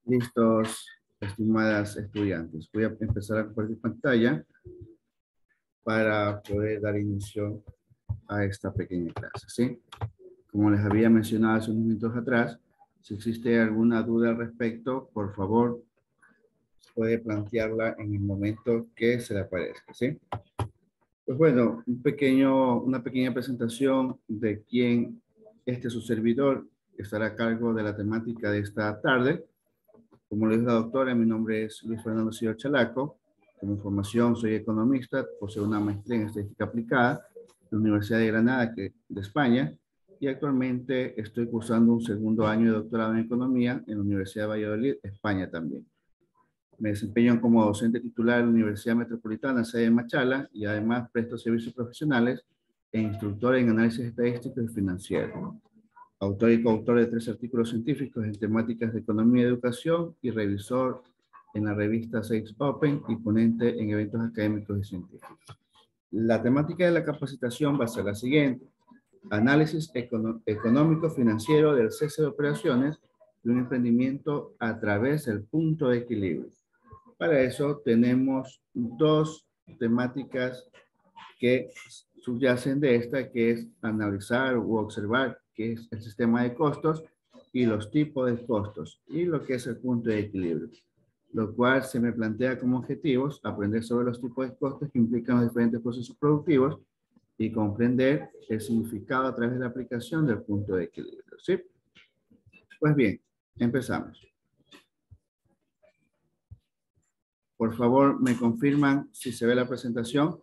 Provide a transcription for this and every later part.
Listos, estimadas estudiantes. Voy a empezar a compartir pantalla para poder dar inicio a esta pequeña clase, ¿sí? Como les había mencionado hace unos minutos atrás, si existe alguna duda al respecto, por favor, puede plantearla en el momento que se le aparezca, ¿sí? Pues bueno, una pequeña presentación de quién su servidor estará a cargo de la temática de esta tarde. Como lo dijo la doctora, mi nombre es Luis Fernando Silva Chalaco. Como formación soy economista, poseo una maestría en estadística aplicada de la Universidad de Granada, de España, y actualmente estoy cursando un segundo año de doctorado en economía en la Universidad de Valladolid, España también. Me desempeño como docente titular en la Universidad Metropolitana, sede de Machala, y además presto servicios profesionales e instructor en análisis estadístico y financiero. Autor y coautor de 3 artículos científicos en temáticas de economía y educación y revisor en la revista Sales Open y ponente en eventos académicos y científicos. La temática de la capacitación va a ser la siguiente: análisis económico financiero del cese de operaciones de un emprendimiento a través del punto de equilibrio. Para eso tenemos 2 temáticas que subyacen de esta, que es analizar u observar qué es el sistema de costos y los tipos de costos y lo que es el punto de equilibrio, lo cual se me plantea como objetivos aprender sobre los tipos de costos que implican los diferentes procesos productivos y comprender el significado a través de la aplicación del punto de equilibrio, ¿sí? Pues bien, empezamos. Por favor, me confirman si se ve la presentación.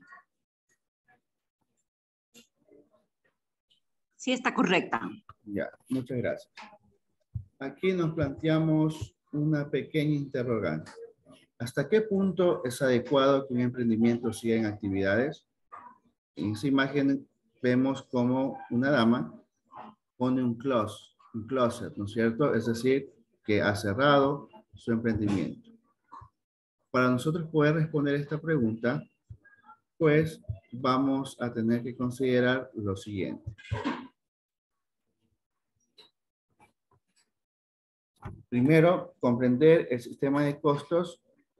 Sí, está correcta. Ya, muchas gracias. Aquí nos planteamos una pequeña interrogante. ¿Hasta qué punto es adecuado que un emprendimiento siga en actividades? En esa imagen vemos como una dama pone un closet, ¿no es cierto? Es decir, que ha cerrado su emprendimiento. Para nosotros poder responder esta pregunta, pues vamos a tener que considerar lo siguiente. Primero, comprender el sistema de costos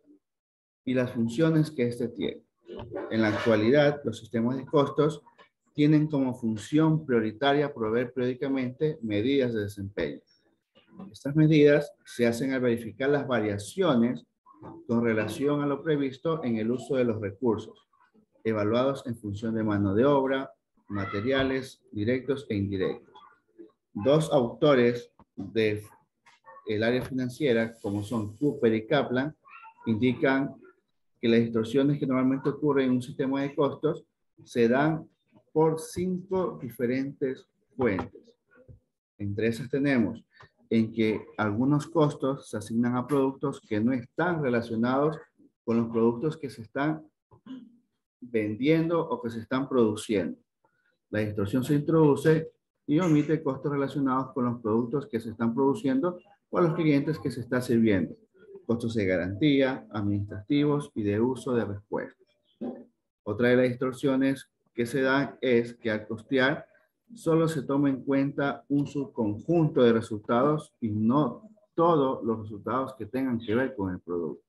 y las funciones que éste tiene. En la actualidad, los sistemas de costos tienen como función prioritaria proveer periódicamente medidas de desempeño. Estas medidas se hacen al verificar las variaciones con relación a lo previsto en el uso de los recursos, evaluados en función de mano de obra, materiales directos e indirectos. 2 autores del área financiera, como son Cooper y Kaplan, indican que las distorsiones que normalmente ocurren en un sistema de costos se dan por 5 diferentes fuentes. Entre esas tenemos en que algunos costos se asignan a productos que no están relacionados con los productos que se están vendiendo o que se están produciendo. La distorsión se introduce y omite costos relacionados con los productos que se están produciendo o a los clientes que se está sirviendo. Costos de garantía, administrativos y de uso de respuestas. Otra de las distorsiones que se dan es que al costear solo se toma en cuenta un subconjunto de resultados y no todos los resultados que tengan que ver con el producto.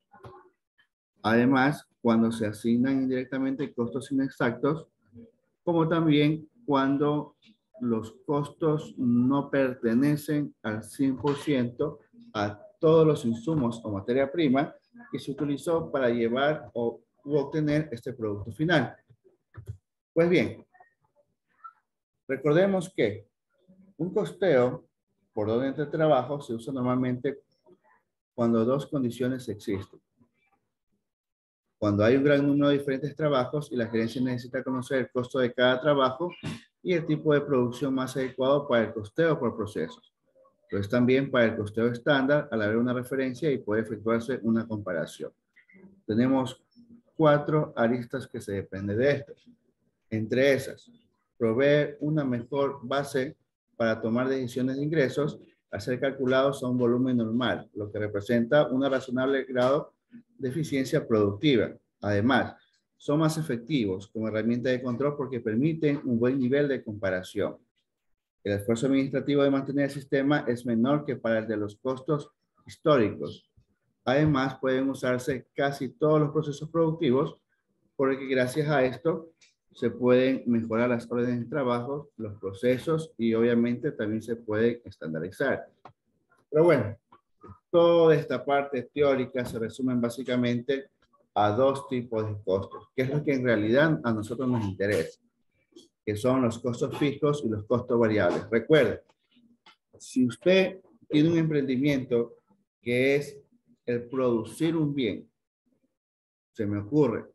Además, cuando se asignan indirectamente costos inexactos, como también cuando los costos no pertenecen al 100% a todos los insumos o materia prima que se utilizó para llevar u obtener este producto final. Pues bien, recordemos que un costeo por orden de trabajo se usa normalmente cuando 2 condiciones existen. Cuando hay un gran número de diferentes trabajos y la gerencia necesita conocer el costo de cada trabajo y el tipo de producción más adecuado para el costeo por procesos. Entonces también para el costeo estándar, al haber una referencia y puede efectuarse una comparación. Tenemos 4 aristas que se dependen de esto. Entre esas, proveer una mejor base para tomar decisiones de ingresos a ser calculados a un volumen normal, lo que representa un razonable grado de eficiencia productiva. Además, son más efectivos como herramienta de control porque permiten un buen nivel de comparación. El esfuerzo administrativo de mantener el sistema es menor que para el de los costos históricos. Además, pueden usarse casi todos los procesos productivos porque gracias a esto se pueden mejorar las órdenes de trabajo, los procesos y obviamente también se pueden estandarizar. Pero bueno, toda esta parte teórica se resume básicamente a dos tipos de costos, que es lo que en realidad a nosotros nos interesa, que son los costos fijos y los costos variables. Recuerde, si usted tiene un emprendimiento que es el producir un bien, se me ocurre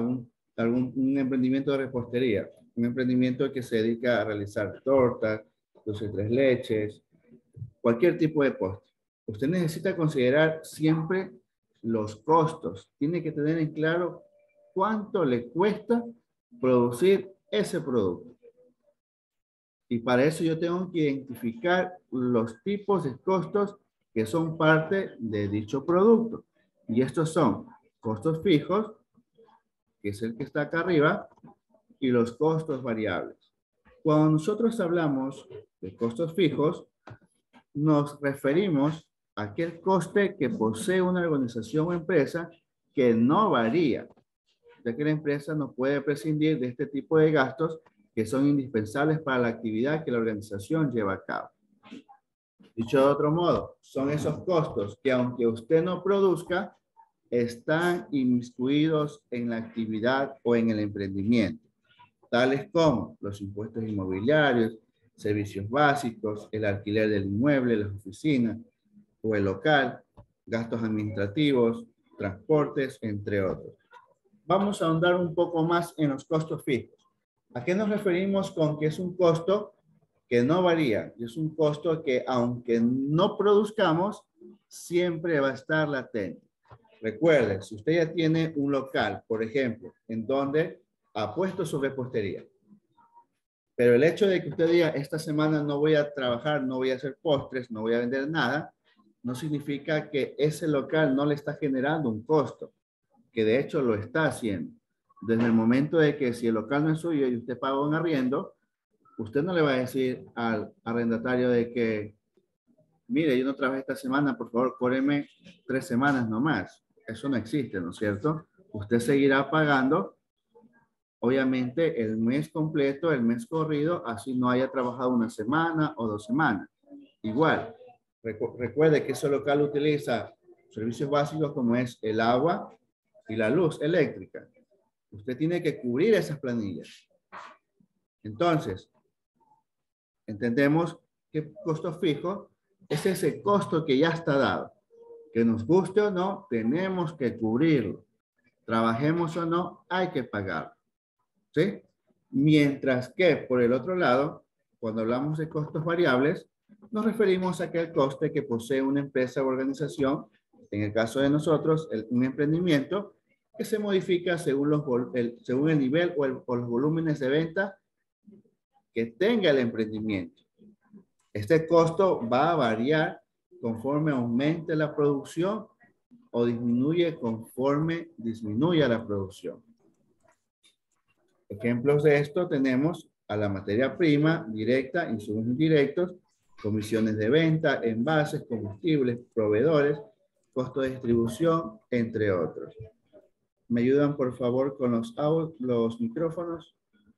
un emprendimiento de repostería, un emprendimiento que se dedica a realizar tortas, dulces tres leches, cualquier tipo de postre. Usted necesita considerar siempre los costos. Tiene que tener en claro cuánto le cuesta producir ese producto. Y para eso yo tengo que identificar los tipos de costos que son parte de dicho producto. Y estos son costos fijos, que es el que está acá arriba, y los costos variables. Cuando nosotros hablamos de costos fijos, nos referimos a aquel coste que posee una organización o empresa que no varía, ya que la empresa no puede prescindir de este tipo de gastos que son indispensables para la actividad que la organización lleva a cabo. Dicho de otro modo, son esos costos que aunque usted no produzca, están inmiscuidos en la actividad o en el emprendimiento, tales como los impuestos inmobiliarios, servicios básicos, el alquiler del inmueble, las oficinas o el local, gastos administrativos, transportes, entre otros. Vamos a ahondar un poco más en los costos fijos. ¿A qué nos referimos con que es un costo que no varía? Es un costo que aunque no produzcamos, siempre va a estar latente. Recuerden, si usted ya tiene un local, por ejemplo, en donde ha puesto su repostería, pero el hecho de que usted diga, esta semana no voy a trabajar, no voy a hacer postres, no voy a vender nada, no significa que ese local no le está generando un costo, que de hecho lo está haciendo. Desde el momento de que si el local no es suyo y usted paga un arriendo, usted no le va a decir al arrendatario de que, mire, yo no trabajé esta semana, por favor, cóbreme 3 semanas nomás. Eso no existe, ¿no es cierto? Usted seguirá pagando, obviamente, el mes completo, el mes corrido, así no haya trabajado una semana o 2 semanas. Igual, recuerde que ese local utiliza servicios básicos como es el agua y la luz eléctrica. Usted tiene que cubrir esas planillas. Entonces, entendemos que costo fijo es ese costo que ya está dado. Que nos guste o no, tenemos que cubrirlo. Trabajemos o no, hay que pagarlo. ¿Sí? Mientras que, por el otro lado, cuando hablamos de costos variables, nos referimos a aquel coste que posee una empresa o organización, en el caso de nosotros, un emprendimiento, que se modifica según, según el nivel o los volúmenes de venta que tenga el emprendimiento. Este costo va a variar conforme aumente la producción o disminuye conforme disminuya la producción. Ejemplos de esto tenemos a la materia prima directa, insumos indirectos, comisiones de venta, envases, combustibles, proveedores, costo de distribución, entre otros. ¿Me ayudan por favor con los micrófonos?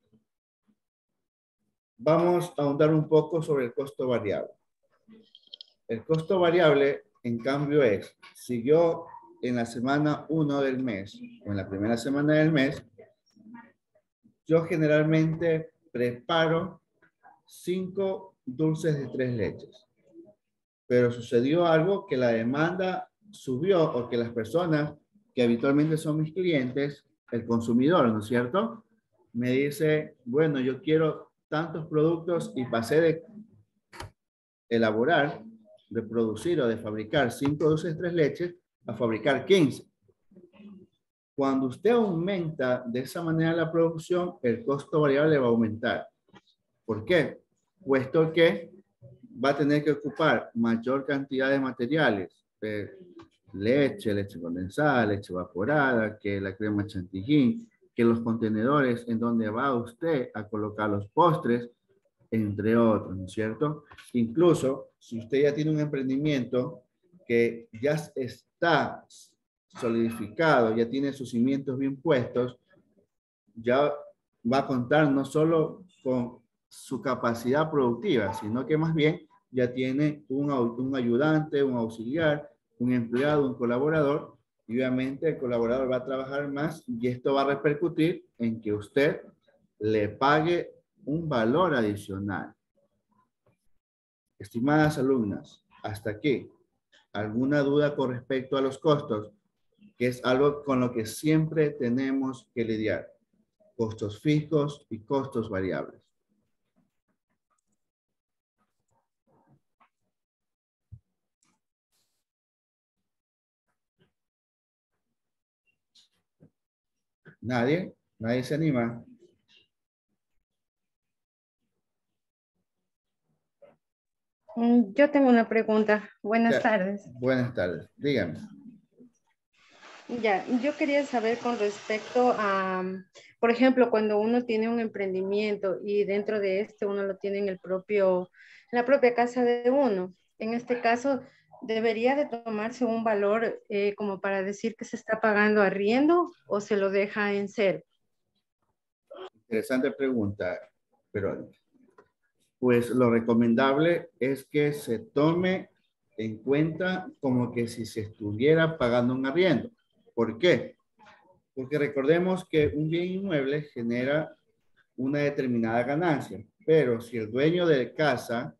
Vamos a ahondar un poco sobre el costo variable. El costo variable, en cambio, es si yo en la semana 1 del mes o en la primera semana del mes, yo generalmente preparo 5 dulces de 3 leches. Pero sucedió algo que la demanda subió o que las personas que habitualmente son mis clientes, el consumidor, ¿no es cierto? Me dice, bueno, yo quiero tantos productos y pasé de elaborar, de producir o de fabricar 5 dulces de 3 leches a fabricar 15. Cuando usted aumenta de esa manera la producción, el costo variable va a aumentar. ¿Por qué? Puesto que va a tener que ocupar mayor cantidad de materiales, leche, leche condensada, leche evaporada, que la crema chantilly, que los contenedores en donde va usted a colocar los postres, entre otros, ¿no es cierto? Incluso, si usted ya tiene un emprendimiento que ya está solidificado, ya tiene sus cimientos bien puestos, ya va a contar no solo con su capacidad productiva, sino que más bien ya tiene un ayudante, un auxiliar, un empleado, un colaborador, y obviamente el colaborador va a trabajar más y esto va a repercutir en que usted le pague un valor adicional. Estimadas alumnas, hasta aquí, ¿alguna duda con respecto a los costos? Que es algo con lo que siempre tenemos que lidiar. Costos fijos y costos variables. ¿Nadie? ¿Nadie se anima? Yo tengo una pregunta. Buenas Ya. tardes. Buenas tardes. Dígame. Ya, yo quería saber con respecto a, por ejemplo, cuando uno tiene un emprendimiento y dentro de este uno lo tiene en la propia casa de uno. En este caso, ¿debería de tomarse un valor como para decir que se está pagando arriendo o se lo deja en cero? Interesante pregunta, pero pues lo recomendable es que se tome en cuenta como que si se estuviera pagando un arriendo. ¿Por qué? Porque recordemos que un bien inmueble genera una determinada ganancia, pero si el dueño de casa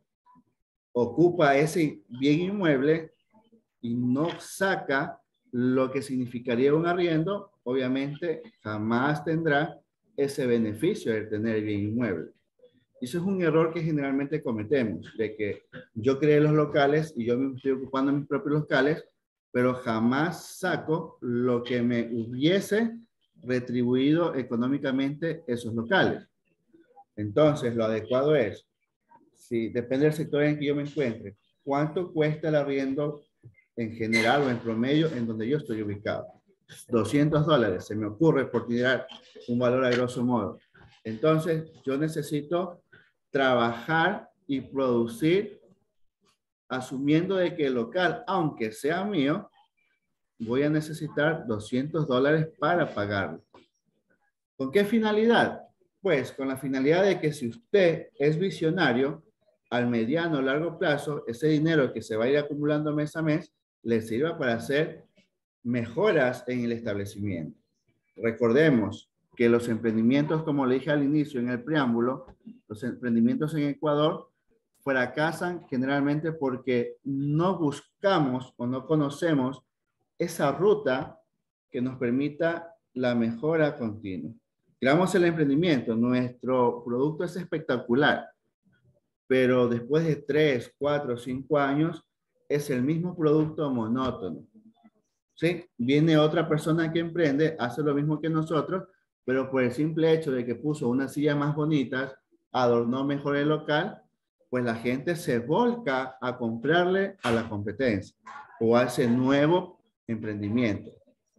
ocupa ese bien inmueble y no saca lo que significaría un arriendo, obviamente jamás tendrá ese beneficio de tener el bien inmueble. Eso es un error que generalmente cometemos, de que yo creé los locales y yo me estoy ocupando de mis propios locales, pero jamás saco lo que me hubiese retribuido económicamente esos locales. Entonces, lo adecuado es, si depende del sector en que yo me encuentre, ¿cuánto cuesta el arriendo en general o en promedio en donde yo estoy ubicado? $200, se me ocurre por tirar un valor a grosso modo. Entonces, yo necesito trabajar y producir asumiendo de que el local, aunque sea mío, voy a necesitar $200 para pagarlo. ¿Con qué finalidad? Pues con la finalidad de que si usted es visionario, al mediano o largo plazo, ese dinero que se va a ir acumulando mes a mes, le sirva para hacer mejoras en el establecimiento. Recordemos que los emprendimientos, como le dije al inicio en el preámbulo, los emprendimientos en Ecuador fracasan generalmente porque no buscamos o no conocemos esa ruta que nos permita la mejora continua. Creamos el emprendimiento, nuestro producto es espectacular, pero después de 3, 4, 5 años es el mismo producto monótono. ¿Sí? Viene otra persona que emprende, hace lo mismo que nosotros, pero por el simple hecho de que puso unas sillas más bonitas, adornó mejor el local, pues la gente se volca a comprarle a la competencia o a ese nuevo emprendimiento.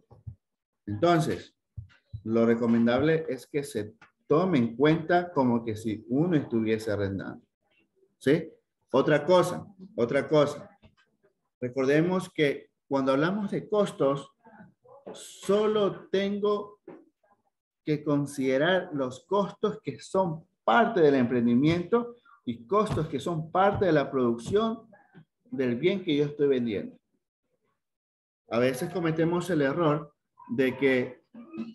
Entonces, lo recomendable es que se tome en cuenta como que si uno estuviese arrendando. ¿Sí? Otra cosa. Recordemos que cuando hablamos de costos, solo tengo que considerar los costos que son parte del emprendimiento y costos que son parte de la producción del bien que yo estoy vendiendo. A veces cometemos el error de que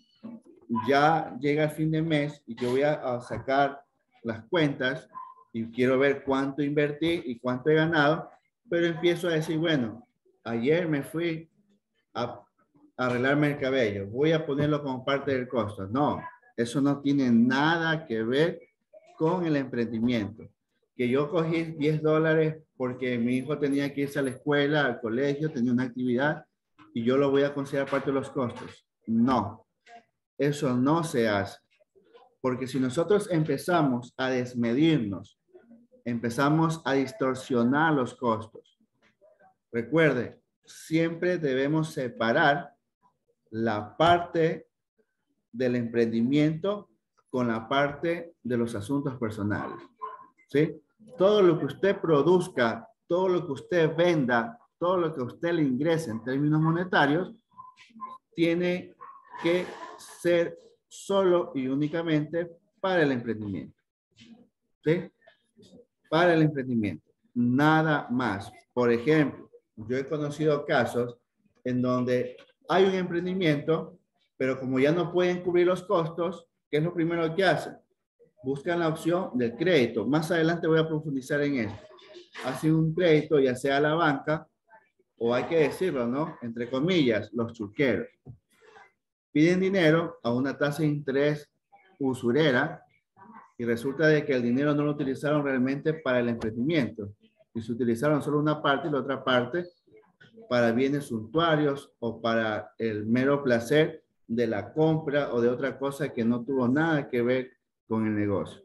ya llega el fin de mes y yo voy a sacar las cuentas y quiero ver cuánto invertí y cuánto he ganado, pero empiezo a decir, bueno, ayer me fui a arreglarme el cabello, voy a ponerlo como parte del costo. No, eso no tiene nada que ver con el emprendimiento. Que yo cogí $10 porque mi hijo tenía que irse a la escuela, al colegio, tenía una actividad y yo lo voy a considerar parte de los costos. No, eso no se hace. Porque si nosotros empezamos a desmedirnos, empezamos a distorsionar los costos. Recuerde, siempre debemos separar la parte del emprendimiento con la parte de los asuntos personales. ¿Sí? Todo lo que usted produzca, todo lo que usted venda, todo lo que a usted le ingrese en términos monetarios, tiene que ser solo y únicamente para el emprendimiento. ¿Sí? Para el emprendimiento. Nada más. Por ejemplo, yo he conocido casos en donde hay un emprendimiento, pero como ya no pueden cubrir los costos, ¿qué es lo primero que hacen? Buscan la opción del crédito. Más adelante voy a profundizar en esto. Hacen un crédito, ya sea a la banca, o hay que decirlo, ¿no? Entre comillas, los churqueros. Piden dinero a una tasa de interés usurera y resulta de que el dinero no lo utilizaron realmente para el emprendimiento y se utilizaron solo una parte y la otra parte para bienes suntuarios o para el mero placer de la compra o de otra cosa que no tuvo nada que ver con el negocio.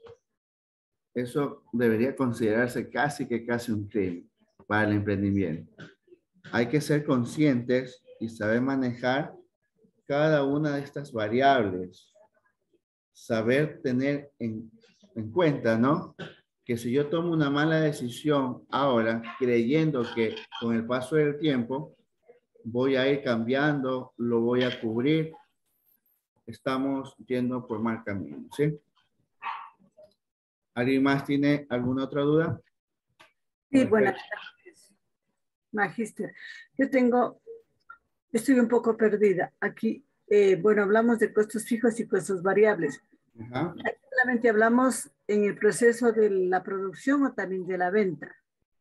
Eso debería considerarse casi un crimen para el emprendimiento. Hay que ser conscientes y saber manejar cada una de estas variables. Saber tener en cuenta, ¿no? Que si yo tomo una mala decisión ahora, creyendo que con el paso del tiempo voy a ir cambiando, lo voy a cubrir, estamos yendo por mal camino, ¿sí? ¿Alguien más tiene alguna otra duda? Sí, buenas tardes, Magíster. Estoy un poco perdida. Aquí, bueno, hablamos de costos fijos y costos variables. Ajá. ¿Solamente hablamos en el proceso de la producción o también de la venta?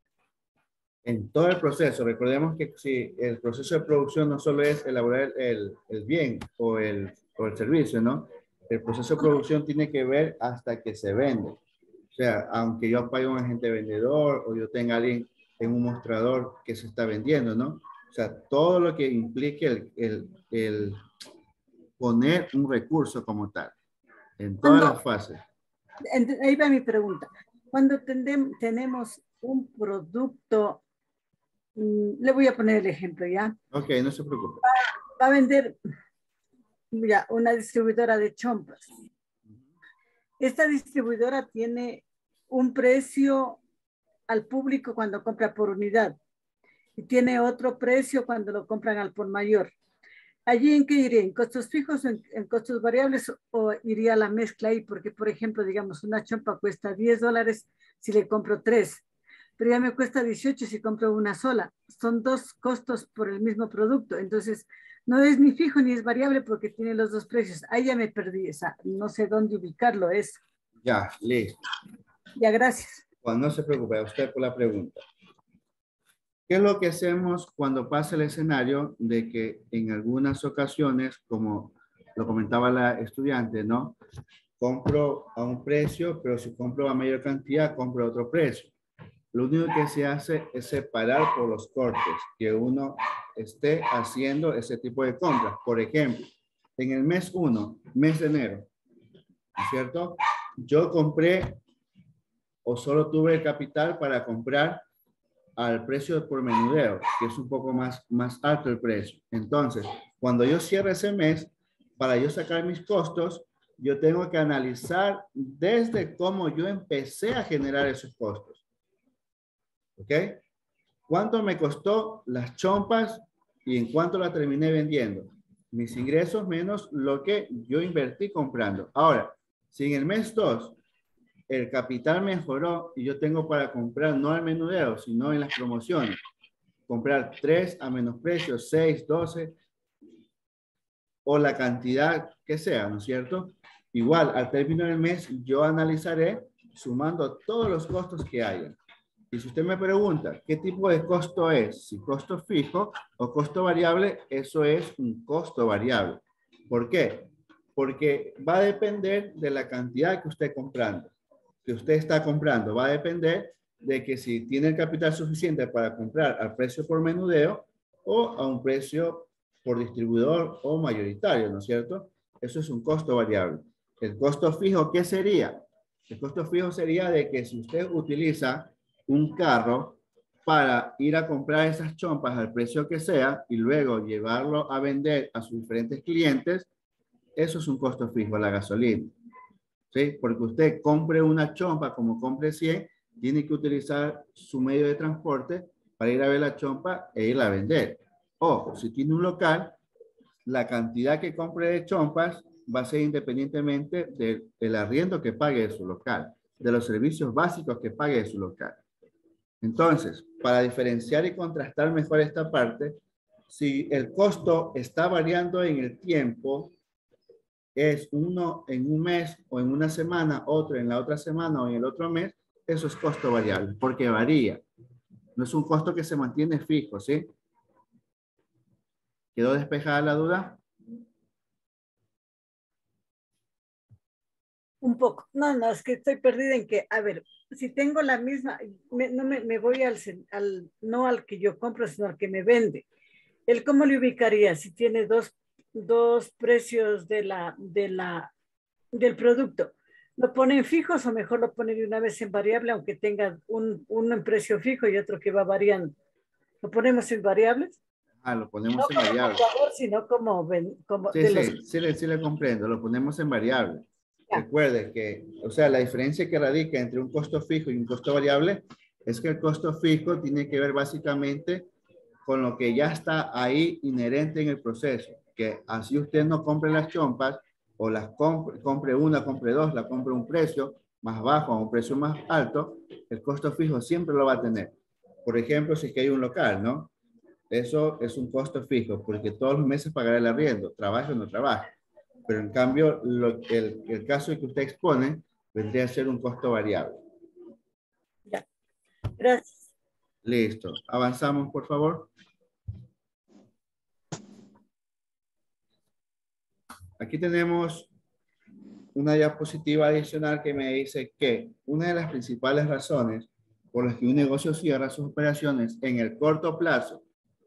En todo el proceso, recordemos que si el proceso de producción no solo es elaborar el bien o el servicio, ¿no? El proceso de producción tiene que ver hasta que se vende. O sea, aunque yo pague a un agente vendedor o yo tenga a alguien en un mostrador que se está vendiendo, ¿no? O sea, todo lo que implique el poner un recurso como tal, en todas las fases. Ahí va mi pregunta. Cuando tenemos un producto, le voy a poner el ejemplo, ¿ya? Ok, no se preocupe. Va a vender, ya, una distribuidora de chompas. Esta distribuidora tiene un precio al público cuando compra por unidad y tiene otro precio cuando lo compran al por mayor. ¿Allí en qué iría? ¿En costos fijos o en costos variables o iría la mezcla ahí? Porque, por ejemplo, digamos, una chompa cuesta $10 si le compro 3, pero ya me cuesta 18 si compro una sola. Son dos costos por el mismo producto. Entonces, no es ni fijo ni es variable porque tiene los dos precios. Ahí ya me perdí, no sé dónde ubicarlo eso. Ya, listo. Ya, gracias. Bueno, no se preocupe, a usted por la pregunta. ¿Qué es lo que hacemos cuando pasa el escenario de que en algunas ocasiones, como lo comentaba la estudiante, ¿no? Compro a un precio, pero si compro a mayor cantidad, compro a otro precio. Lo único que se hace es separar por los cortes, que uno esté haciendo ese tipo de compras. Por ejemplo, en el mes 1, mes de enero, ¿cierto? Yo compré o solo tuve el capital para comprar al precio por menudeo, que es un poco más alto el precio. Entonces, cuando yo cierre ese mes, para yo sacar mis costos, yo tengo que analizar desde cómo yo empecé a generar esos costos. ¿Ok? ¿Cuánto me costó las chompas y en cuánto la terminé vendiendo? Mis ingresos menos lo que yo invertí comprando. Ahora, si en el mes 2 el capital mejoró y yo tengo para comprar no al menudeo, sino en las promociones, comprar 3 a menos precio, 6, 12 o la cantidad que sea, ¿no es cierto? Igual, al término del mes, yo analizaré sumando todos los costos que haya. Y si usted me pregunta qué tipo de costo es, si costo fijo o costo variable, eso es un costo variable. ¿Por qué? Porque va a depender de la cantidad que usted está comprando. Va a depender de que si tiene el capital suficiente para comprar al precio por menudeo o a un precio por distribuidor o mayoritario, ¿no es cierto? Eso es un costo variable. El costo fijo, ¿qué sería? El costo fijo sería de que si usted utiliza un carro para ir a comprar esas chompas al precio que sea y luego llevarlo a vender a sus diferentes clientes, eso es un costo fijo, la gasolina. ¿Sí? Porque usted compre una chompa como compre 100, tiene que utilizar su medio de transporte para ir a ver la chompa e irla a vender. O si tiene un local, la cantidad que compre de chompas va a ser independientemente del arriendo que pague de su local, de los servicios básicos que pague de su local. Entonces, para diferenciar y contrastar mejor esta parte, si el costo está variando en el tiempo, es uno en un mes o en una semana, otro en la otra semana o en el otro mes, eso es costo variable, porque varía. No es un costo que se mantiene fijo, ¿sí? ¿Quedó despejada la duda? Un poco. No, no, es que estoy perdida en que, a ver, si tengo la misma, me voy no al que yo compro, sino al que me vende. ¿Él cómo le ubicaría si tiene dos precios del producto? ¿Lo ponen fijos o mejor lo pone de una vez en variable, aunque tenga uno en precio fijo y otro que va variando? ¿Lo ponemos en variables? Ah, lo ponemos No en como variable. comprador, sino como Sí, de los... sí le comprendo. Lo ponemos en variable. Ya. Recuerde que, o sea, la diferencia que radica entre un costo fijo y un costo variable es que el costo fijo tiene que ver básicamente con lo que ya está ahí inherente en el proceso. Que así usted no compre las chompas o las compre una, compre dos, la compre a un precio más bajo o un precio más alto, el costo fijo siempre lo va a tener. Por ejemplo, si es que hay un local, ¿no? Eso es un costo fijo porque todos los meses pagará el arriendo, trabaje o no trabaje. Pero en cambio, el caso que usted expone vendría a ser un costo variable. Ya. Gracias. Listo. Avanzamos, por favor. Aquí tenemos una diapositiva adicional que me dice que una de las principales razones por las que un negocio cierra sus operaciones en el corto plazo,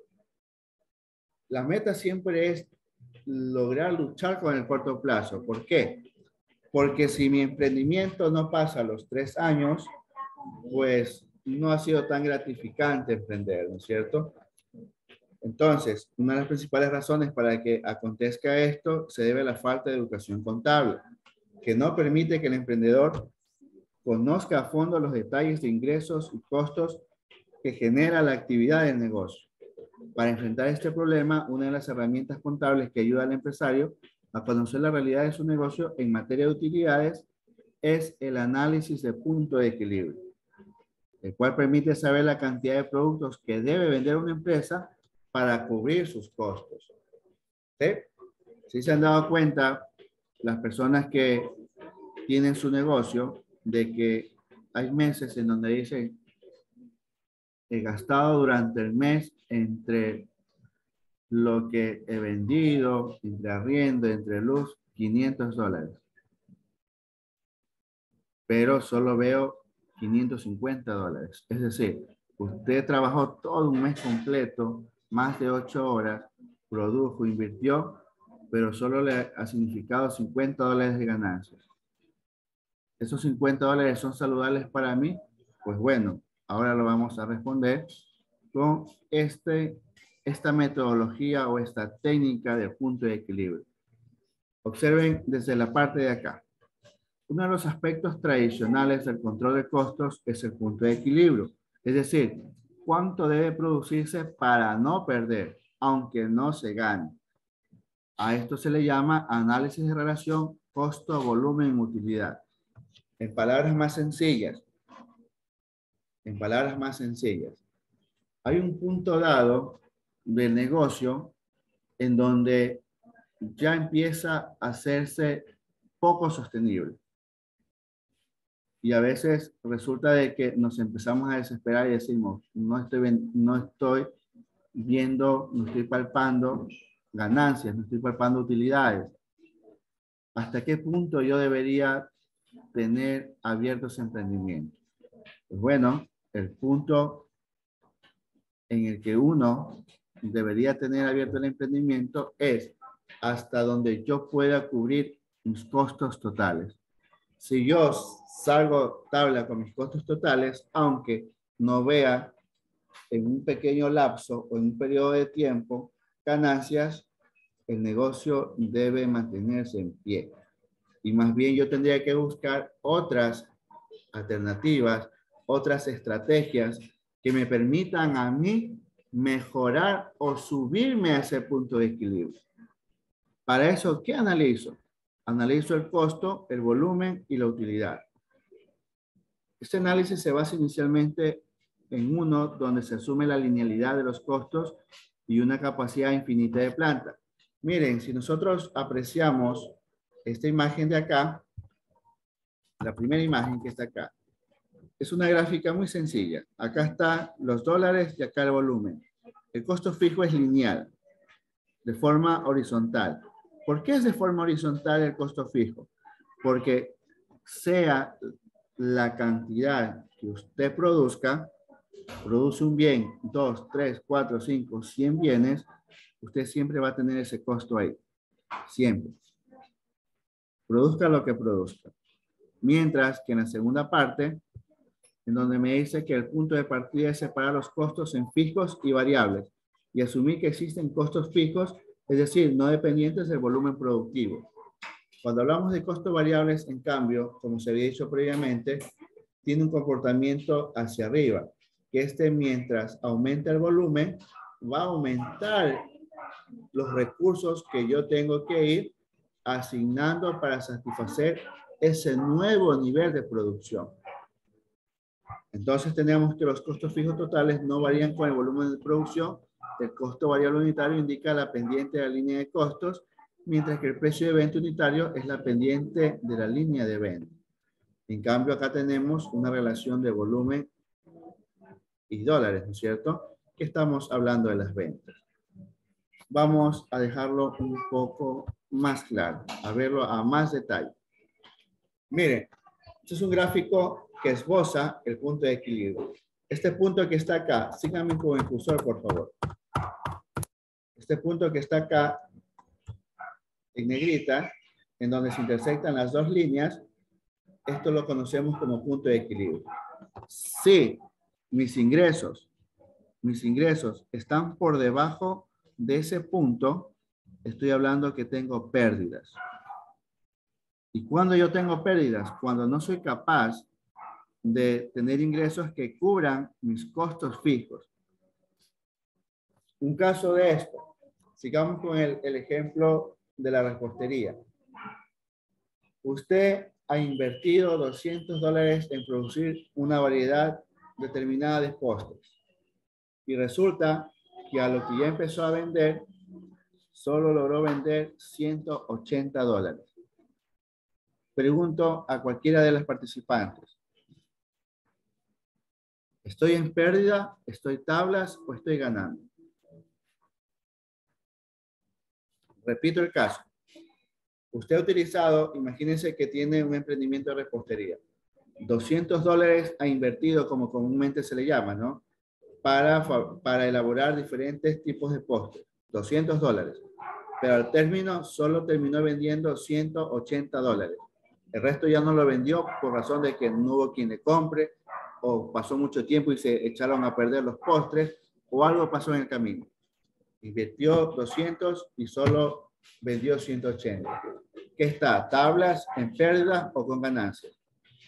la meta siempre es lograr luchar con el corto plazo. ¿Por qué? Porque si mi emprendimiento no pasa los 3 años, pues no ha sido tan gratificante emprender, ¿no es cierto? Entonces, una de las principales razones para que acontezca esto se debe a la falta de educación contable, que no permite que el emprendedor conozca a fondo los detalles de ingresos y costos que genera la actividad del negocio. Para enfrentar este problema, una de las herramientas contables que ayuda al empresario a conocer la realidad de su negocio en materia de utilidades es el análisis de punto de equilibrio, el cual permite saber la cantidad de productos que debe vender una empresa para cubrir sus costos. ¿Sí? Si se han dado cuenta, las personas que tienen su negocio, de que hay meses en donde dicen, he gastado durante el mes entre lo que he vendido, entre arriendo, entre luz, $500. Pero solo veo $550. Es decir, usted trabajó todo un mes completo, más de 8 horas, produjo, invirtió, pero solo le ha significado $50 de ganancias. ¿Esos $50 son saludables para mí? Pues bueno, ahora lo vamos a responder con esta metodología o esta técnica de punto de equilibrio. Observen desde la parte de acá. Uno de los aspectos tradicionales del control de costos es el punto de equilibrio, es decir, cuánto debe producirse para no perder, aunque no se gane. A esto se le llama análisis de relación costo-volumen-utilidad. En palabras más sencillas, hay un punto dado del negocio en donde ya empieza a hacerse poco sostenible. Y a veces resulta de que nos empezamos a desesperar y decimos, no estoy viendo, no estoy palpando ganancias, no estoy palpando utilidades. ¿Hasta qué punto yo debería tener abiertos emprendimientos? Pues bueno, el punto en el que uno debería tener abierto el emprendimiento es hasta donde yo pueda cubrir mis costos totales. Si yo salgo tabla con mis costos totales, aunque no vea en un pequeño lapso o en un periodo de tiempo ganancias, el negocio debe mantenerse en pie. Y más bien yo tendría que buscar otras alternativas, otras estrategias que me permitan a mí mejorar o subirme a ese punto de equilibrio. Para eso, ¿qué analizo? Analizo el costo, el volumen y la utilidad. Este análisis se basa inicialmente en uno donde se asume la linealidad de los costos y una capacidad infinita de planta. Miren, si nosotros apreciamos esta imagen de acá, la primera imagen que está acá, es una gráfica muy sencilla. Acá están los dólares y acá el volumen. El costo fijo es lineal, de forma horizontal. ¿Por qué es de forma horizontal el costo fijo? Porque sea la cantidad que usted produzca, produce un bien, 2, 3, 4, 5, 100 bienes, usted siempre va a tener ese costo ahí. Siempre. Produzca lo que produzca. Mientras que en la segunda parte, en donde me dice que el punto de partida es separar los costos en fijos y variables y asumir que existen costos fijos, es decir, no dependientes del volumen productivo. Cuando hablamos de costos variables, en cambio, como se había dicho previamente, tiene un comportamiento hacia arriba, que mientras aumenta el volumen, va a aumentar los recursos que yo tengo que ir asignando para satisfacer ese nuevo nivel de producción. Entonces tenemos que los costos fijos totales no varían con el volumen de producción. El costo variable unitario indica la pendiente de la línea de costos, mientras que el precio de venta unitario es la pendiente de la línea de venta. En cambio, acá tenemos una relación de volumen y dólares, ¿no es cierto? Que estamos hablando de las ventas. Vamos a dejarlo un poco más claro, a verlo a más detalle. Miren, este es un gráfico que esboza el punto de equilibrio. Este punto que está acá, síganme con el cursor, por favor. Este punto que está acá, en negrita, en donde se intersectan las dos líneas, esto lo conocemos como punto de equilibrio. Si mis ingresos están por debajo de ese punto, estoy hablando que tengo pérdidas. ¿Y cuando yo tengo pérdidas? Cuando no soy capaz de tener ingresos que cubran mis costos fijos. Un caso de esto, sigamos con el ejemplo de la repostería. Usted ha invertido $200 en producir una variedad determinada de postres. Y resulta que a lo que ya empezó a vender, solo logró vender $180. Pregunto a cualquiera de las participantes. ¿Estoy en pérdida? ¿Estoy tablas o estoy ganando? Repito el caso. Usted ha utilizado, imagínense que tiene un emprendimiento de repostería. $200 ha invertido, como comúnmente se le llama, ¿no? Para elaborar diferentes tipos de postres. $200. Pero al término solo terminó vendiendo $180. El resto ya no lo vendió por razón de que no hubo quien le compre, o pasó mucho tiempo y se echaron a perder los postres, o algo pasó en el camino. Invirtió 200 y solo vendió 180. ¿Qué está? ¿Tablas, en pérdida o con ganancias?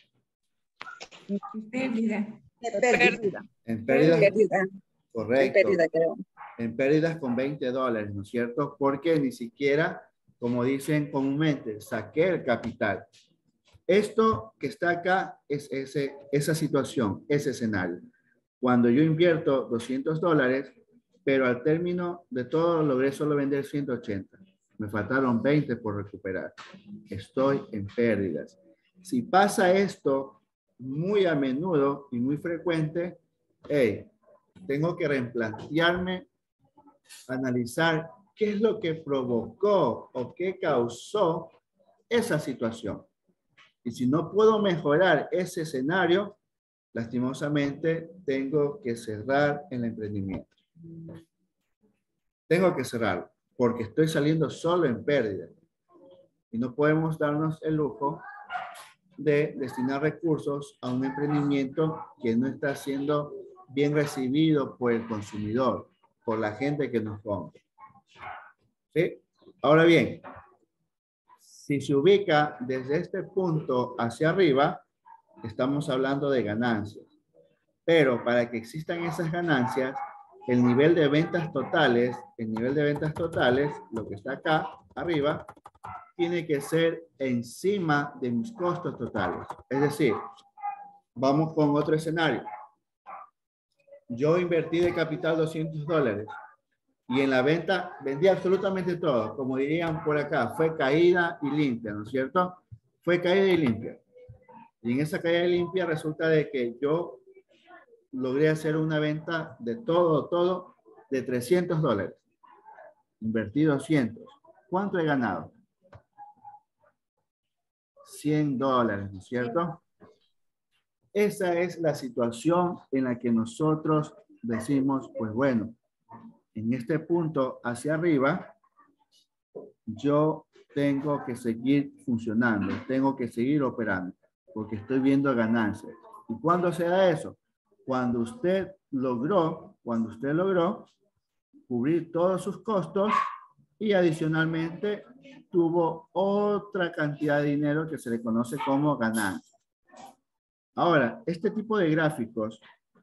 En pérdida. En pérdidas. Correcto. En pérdida, creo. En pérdidas con $20, ¿no es cierto? Porque ni siquiera, como dicen comúnmente, saqué el capital. Esto que está acá es esa situación, ese escenario. Cuando yo invierto $200, pero al término de todo logré solo vender 180. Me faltaron 20 por recuperar. Estoy en pérdidas. Si pasa esto muy a menudo y muy frecuente, tengo que replantearme, analizar qué es lo que provocó o qué causó esa situación. Y si no puedo mejorar ese escenario, lastimosamente tengo que cerrar el emprendimiento. Tengo que cerrarlo porque estoy saliendo solo en pérdida. Y no podemos darnos el lujo de destinar recursos a un emprendimiento que no está siendo bien recibido por el consumidor, por la gente que nos compra. ¿Sí? Ahora bien, si se ubica desde este punto hacia arriba, estamos hablando de ganancias. Pero para que existan esas ganancias, el nivel de ventas totales, lo que está acá arriba, tiene que ser encima de mis costos totales. Es decir, vamos con otro escenario. Yo invertí de capital $200 y en la venta vendí absolutamente todo. Como dirían por acá, fue caída y limpia, ¿no es cierto? Fue caída y limpia. Y en esa caída y limpia resulta de que yo logré hacer una venta de todo de $300. Invertí 200. ¿Cuánto he ganado? $100, ¿no es cierto? Esa es la situación en la que nosotros decimos, pues bueno, en este punto hacia arriba, yo tengo que seguir funcionando, tengo que seguir operando, porque estoy viendo ganancias. ¿Y cuándo se da eso? Cuando usted logró cubrir todos sus costos y adicionalmente tuvo otra cantidad de dinero que se le conoce como ganancia. Ahora, este tipo de gráficos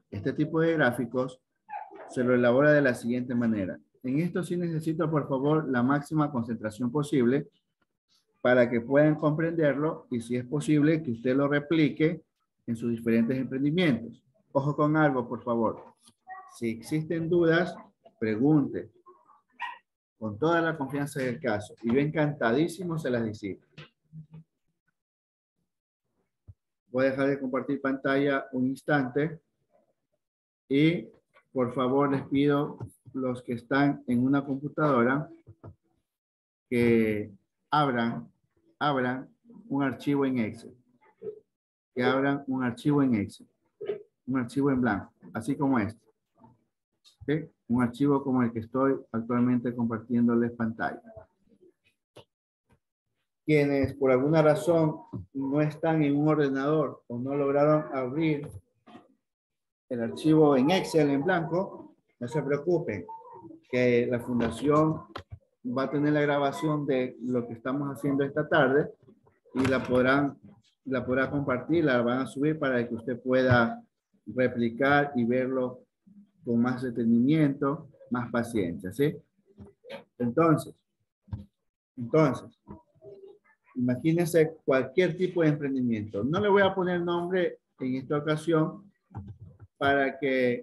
se lo elabora de la siguiente manera. En esto sí necesito, por favor, la máxima concentración posible para que puedan comprenderlo y, si es posible, que usted lo replique en sus diferentes emprendimientos. Ojo con algo, por favor. Si existen dudas, pregunte con toda la confianza del caso. Y yo encantadísimo se las disipo. Voy a dejar de compartir pantalla un instante y por favor les pido los que están en una computadora que abran un archivo en Excel. Que abran un archivo en Excel. Un archivo en blanco, así como este. ¿Okay? Un archivo como el que estoy actualmente compartiéndoles pantalla. Quienes por alguna razón no están en un ordenador o no lograron abrir el archivo en Excel en blanco, no se preocupen, que la fundación va a tener la grabación de lo que estamos haciendo esta tarde y la podrá compartir, la van a subir para que usted pueda replicar y verlo con más detenimiento, más paciencia, ¿sí? Entonces, imagínense cualquier tipo de emprendimiento. No le voy a poner nombre en esta ocasión para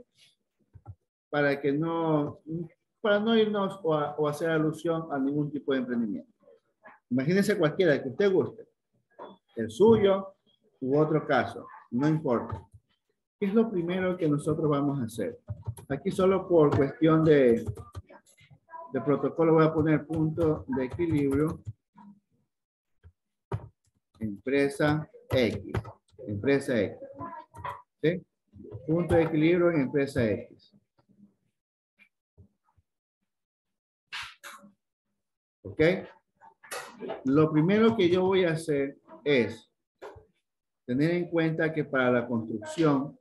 no irnos o hacer alusión a ningún tipo de emprendimiento. Imagínense cualquiera que usted guste, el suyo u otro caso, no importa. ¿Qué es lo primero que nosotros vamos a hacer? Aquí solo por cuestión de protocolo voy a poner punto de equilibrio. Empresa X. ¿Sí? Punto de equilibrio en empresa X. ¿Ok? Lo primero que yo voy a hacer es tener en cuenta que para la construcción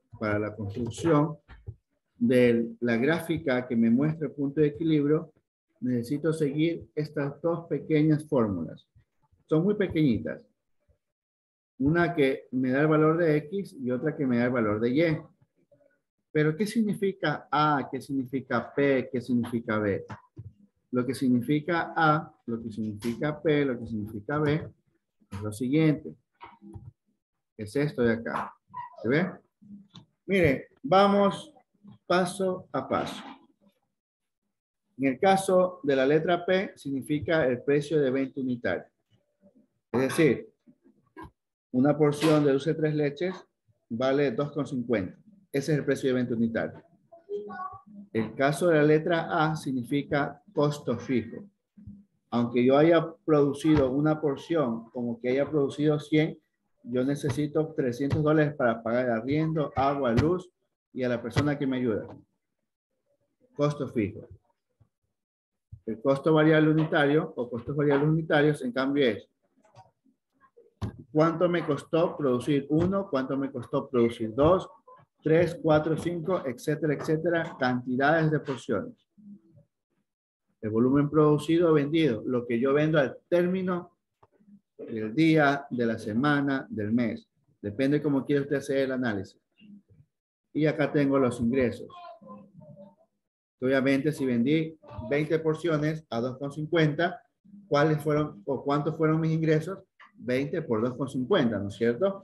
de la gráfica que me muestra el punto de equilibrio, necesito seguir estas dos pequeñas fórmulas. Son muy pequeñitas. Una que me da el valor de X y otra que me da el valor de Y. Pero ¿qué significa A? ¿Qué significa P? ¿Qué significa B? Lo que significa A, lo que significa P, lo que significa B, es lo siguiente. Es esto de acá. ¿Se ve? Mire, vamos paso a paso. En el caso de la letra P, significa el precio de venta unitario. Es decir, una porción de dulce 3 leches vale 2,50. Ese es el precio de venta unitario. El caso de la letra A significa costo fijo. Aunque yo haya producido una porción, como que haya producido 100, yo necesito $300 para pagar arriendo, agua, luz y a la persona que me ayuda. Costo fijo. El costo variable unitario o costos variables unitarios, en cambio, es cuánto me costó producir 1, cuánto me costó producir 2, 3, 4, 5, etcétera, etcétera, cantidades de porciones. El volumen producido o vendido, lo que yo vendo al término del día, de la semana, del mes. Depende cómo quiere usted hacer el análisis. Y acá tengo los ingresos. Obviamente, si vendí 20 porciones a 2,50, ¿cuáles fueron o cuántos fueron mis ingresos? 20 por 2,50, ¿no es cierto?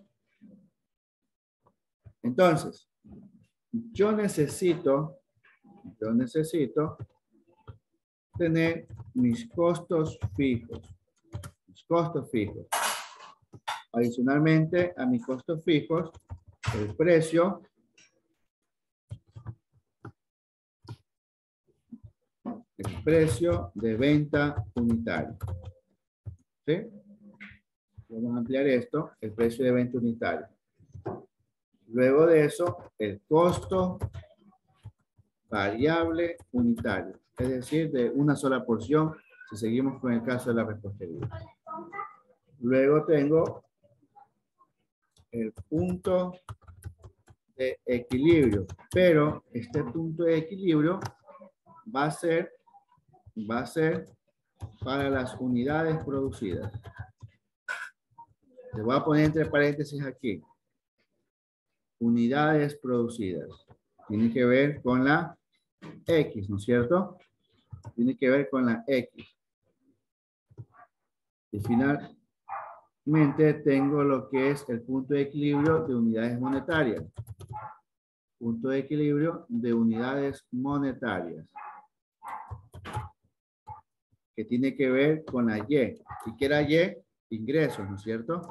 Entonces, yo necesito tener mis costos fijos. Mis costos fijos. Adicionalmente a mis costos fijos, el precio de venta unitario. ¿Sí? Vamos a ampliar esto, el precio de venta unitario. Luego de eso, el costo variable unitario, es decir, de una sola porción, si seguimos con el caso de la repostería. Luego tengo el punto de equilibrio, pero este punto de equilibrio va a ser para las unidades producidas. Le voy a poner entre paréntesis aquí. Unidades producidas. Tiene que ver con la X, ¿no es cierto? Tiene que ver con la X. Y finalmente tengo lo que es el punto de equilibrio de unidades monetarias. Punto de equilibrio de unidades monetarias. Que tiene que ver con la Y. ¿Y qué era Y? Ingresos, ¿no es cierto?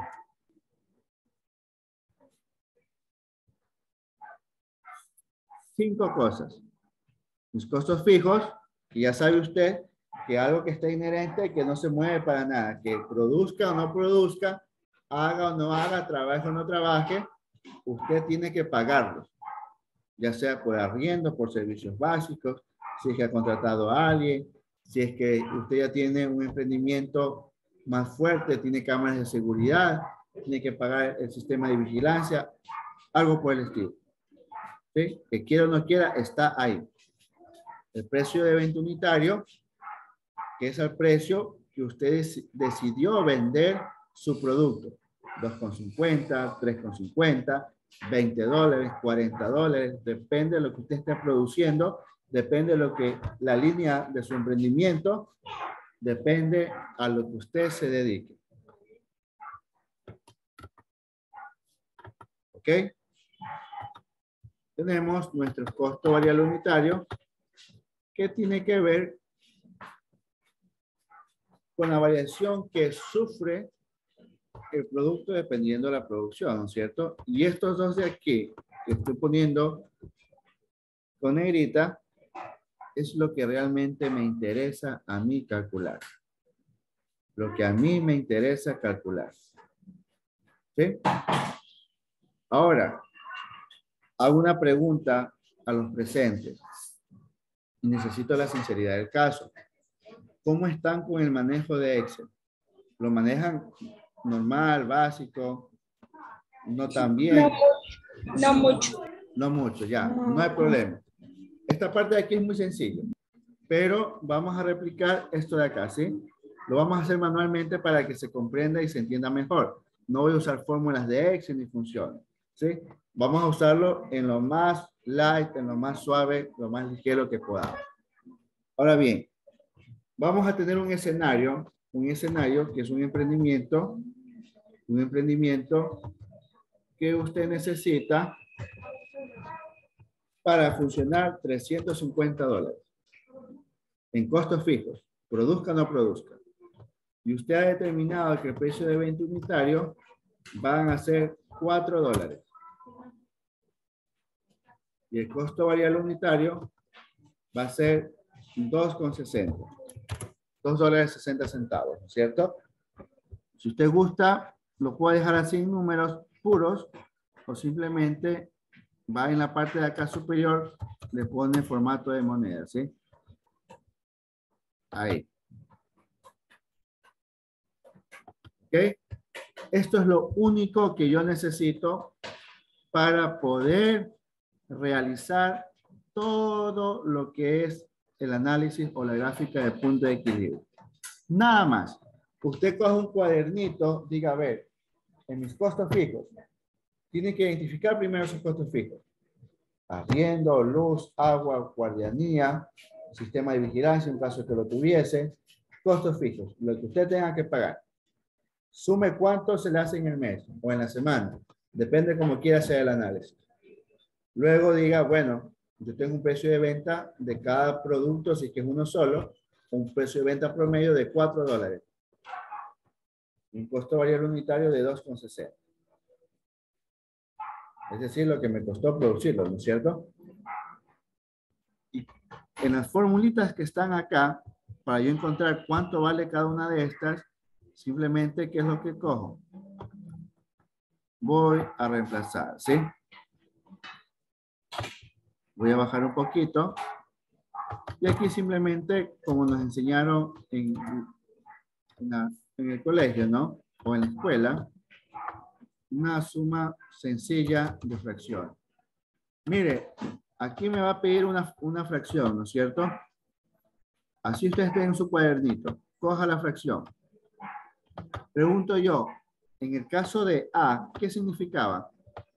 Cinco cosas. Mis costos fijos, que ya sabe usted que algo que está inherente, que no se mueve para nada, que produzca o no produzca, haga o no haga, trabaje o no trabaje, usted tiene que pagarlos, ya sea por arriendo, por servicios básicos, si es que ha contratado a alguien, si es que usted ya tiene un emprendimiento más fuerte, tiene cámaras de seguridad, tiene que pagar el sistema de vigilancia, algo por el estilo. ¿Sí? Que quiera o no quiera, está ahí. El precio de venta unitario, que es el precio que usted decidió vender su producto. 2,50, 3,50, $20, $40, depende de lo que usted esté produciendo, depende de lo que la línea de su emprendimiento, depende a lo que usted se dedique. ¿Ok? Tenemos nuestro costo variable unitario, que tiene que ver con la variación que sufre el producto dependiendo de la producción, ¿no es cierto? Y estos dos de aquí, que estoy poniendo con negrita, es lo que realmente me interesa a mí calcular. Lo que a mí me interesa calcular. ¿Sí? Ahora, hago una pregunta a los presentes. Y necesito la sinceridad del caso. ¿Cómo están con el manejo de Excel? ¿Lo manejan normal, básico? ¿No tan bien? No mucho. No mucho, ya. No hay problema. Esta parte de aquí es muy sencilla. Pero vamos a replicar esto de acá, ¿sí? Lo vamos a hacer manualmente para que se comprenda y se entienda mejor. No voy a usar fórmulas de Excel ni funciones, ¿sí? Vamos a usarlo en lo más light, en lo más suave, lo más ligero que podamos. Ahora bien, vamos a tener un escenario que es un emprendimiento que usted necesita para funcionar $350 en costos fijos, produzca o no produzca. Y usted ha determinado que el precio de venta unitario van a ser $4. Y el costo variable unitario va a ser 2,60. $2.60, ¿no es cierto? Si usted gusta, lo puede dejar así en números puros o simplemente va en la parte de acá superior, le pone formato de moneda, ¿sí? Ahí. ¿Ok? Esto es lo único que yo necesito para poder realizar todo lo que es el análisis o la gráfica de punto de equilibrio. Nada más. Usted coge un cuadernito, diga, a ver, en mis costos fijos, tiene que identificar primero sus costos fijos. Arriendo, luz, agua, guardianía, sistema de vigilancia en caso de que lo tuviese, costos fijos, lo que usted tenga que pagar. Sume cuánto se le hace en el mes o en la semana. Depende cómo quiera hacer el análisis. Luego diga, bueno, yo tengo un precio de venta de cada producto, si es que es uno solo, un precio de venta promedio de $4. Un costo variable unitario de 2,60. Es decir, lo que me costó producirlo, ¿no es cierto? Y en las formulitas que están acá, para yo encontrar cuánto vale cada una de estas, simplemente, ¿qué es lo que cojo? Voy a reemplazar, ¿sí? Voy a bajar un poquito. Y aquí simplemente, como nos enseñaron en el colegio, ¿no? O en la escuela, una suma sencilla de fracción. Mire, aquí me va a pedir una fracción, ¿no es cierto? Así usted esté en su cuadernito. Coja la fracción. Pregunto yo, en el caso de A, ¿qué significaba?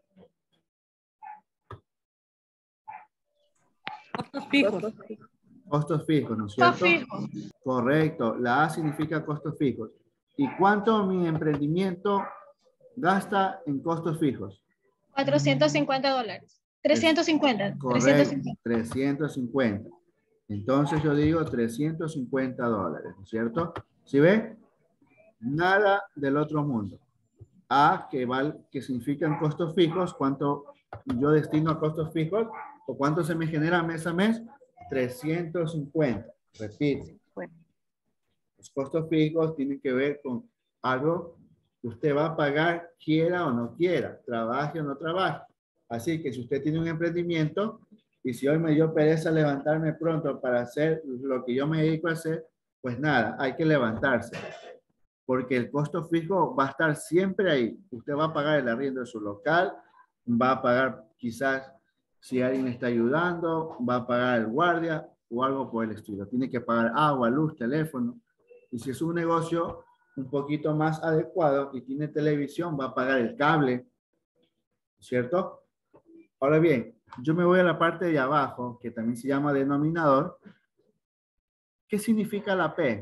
Costos fijos. Costos fijos, ¿no es cierto? Costos fijos. Correcto. La A significa costos fijos. ¿Y cuánto mi emprendimiento gasta en costos fijos? $450. 350. Correcto. 350. Entonces yo digo $350, ¿no es cierto? ¿Sí ve? Nada del otro mundo. A, que significan costos fijos, cuánto yo destino a costos fijos o cuánto se me genera mes a mes, 350. Repito. Los costos fijos tienen que ver con algo que usted va a pagar, quiera o no quiera, trabaje o no trabaje. Así que si usted tiene un emprendimiento y si hoy me dio pereza levantarme pronto para hacer lo que yo me dedico a hacer, pues nada, hay que levantarse. Porque el costo fijo va a estar siempre ahí. Usted va a pagar el arriendo de su local, va a pagar quizás si alguien está ayudando, va a pagar el guardia o algo por el estilo. Tiene que pagar agua, luz, teléfono. Y si es un negocio un poquito más adecuado y tiene televisión, va a pagar el cable, ¿cierto? Ahora bien, yo me voy a la parte de abajo, que también se llama denominador. ¿Qué significa la P?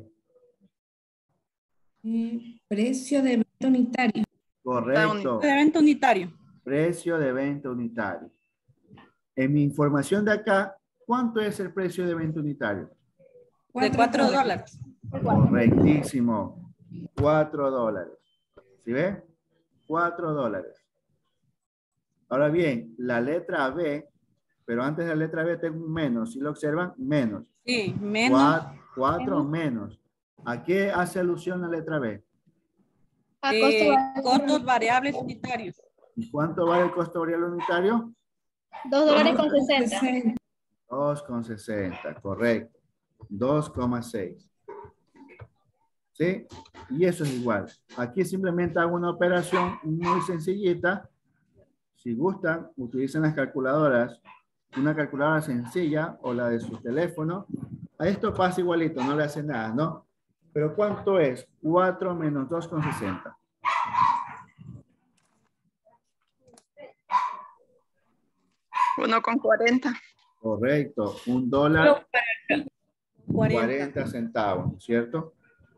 Precio de venta unitario. Correcto. De venta unitario. Precio de venta unitario. En mi información de acá, ¿cuánto es el precio de venta unitario? De $4. Correctísimo. $4. ¿Sí ve? $4. Ahora bien, la letra B, pero antes de la letra B tengo un menos. ¿Sí lo observan? Menos. Sí, menos. 4 menos. ¿A qué hace alusión la letra B? A Costos variables unitarios. ¿Y cuánto vale el costo variable unitario? $2.60. 2,60, correcto. 2,6. ¿Sí? Y eso es igual. Aquí simplemente hago una operación muy sencillita. Si gustan, utilicen las calculadoras. Una calculadora sencilla o la de su teléfono. A esto pasa igualito, no le hace nada, ¿no? Pero ¿cuánto es? 4 menos 2,60. $1.40. Correcto. $1.40 centavos, ¿cierto?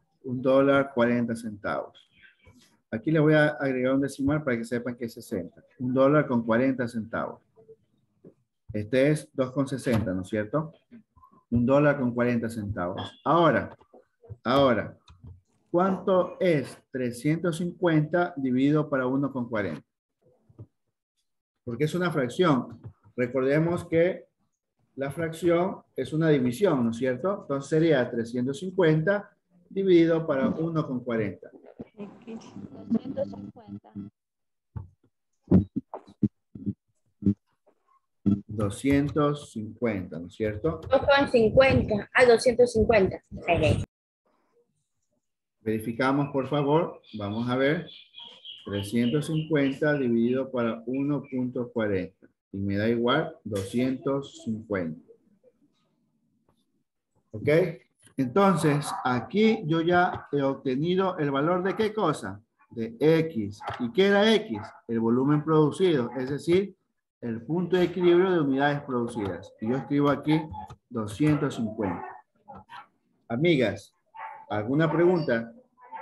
$1.40. Aquí le voy a agregar un decimal para que sepan que es 60. $1.40. Este es 2,60, ¿no es cierto? $1.40. Ahora, ¿cuánto es 350 dividido para 1,40? Porque es una fracción. Recordemos que la fracción es una división, ¿no es cierto? Entonces sería 350 dividido para 1,40. 250, ¿no es cierto? 2,50 a 250. Verificamos, por favor. Vamos a ver. 350 dividido para 1,40. Y me da igual 250. ¿Ok? Entonces, aquí yo ya he obtenido el valor de ¿qué cosa? De X. ¿Y qué era X? El volumen producido, es decir, el punto de equilibrio de unidades producidas. Y yo escribo aquí 250. Amigas, ¿alguna pregunta?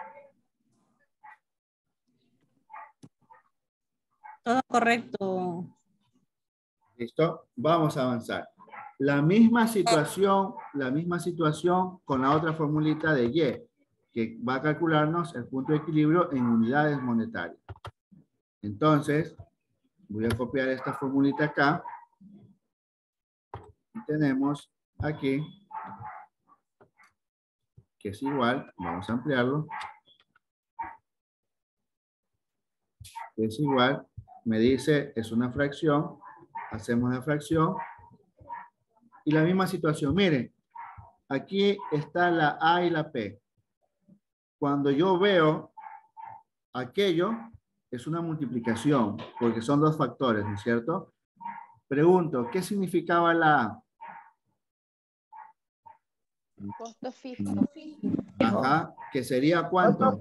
Todo correcto. ¿Listo? Vamos a avanzar. La misma situación con la otra formulita de Y, que va a calcularnos el punto de equilibrio en unidades monetarias. Entonces, voy a copiar esta formulita acá. Y tenemos aquí, que es igual, vamos a ampliarlo. Es igual, me dice, es una fracción, hacemos la fracción. Y la misma situación, miren, aquí está la A y la P. Cuando yo veo aquello, es una multiplicación, porque son dos factores, ¿no es cierto? Pregunto, ¿qué significaba la A? Costo fijo. Ajá, que sería ¿cuánto?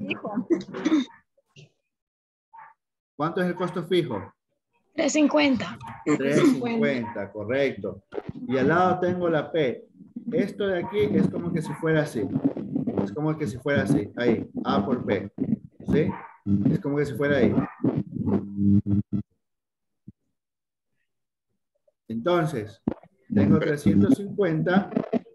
¿Cuánto es el costo fijo? 350. 350, correcto. Y al lado tengo la P. Esto de aquí es como que si fuera así. Es como que si fuera así. Ahí, A por P. ¿Sí? Es como que si fuera ahí. Entonces, tengo 350.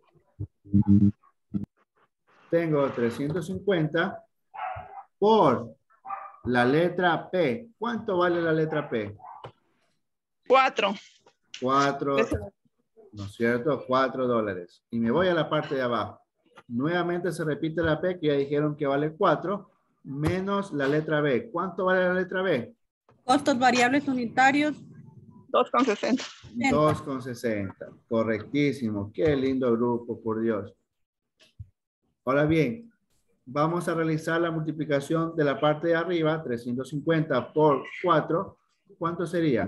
Tengo 350 por la letra P. ¿Cuánto vale la letra P? 4. 4, ¿no es cierto? $4. Y me voy a la parte de abajo. Nuevamente se repite la P, que ya dijeron que vale 4, menos la letra B. ¿Cuánto vale la letra B? Costos variables unitarios. 2,60. 2,60. Correctísimo. Qué lindo grupo, por Dios. Ahora bien, vamos a realizar la multiplicación de la parte de arriba, 350 por 4. ¿Cuánto sería?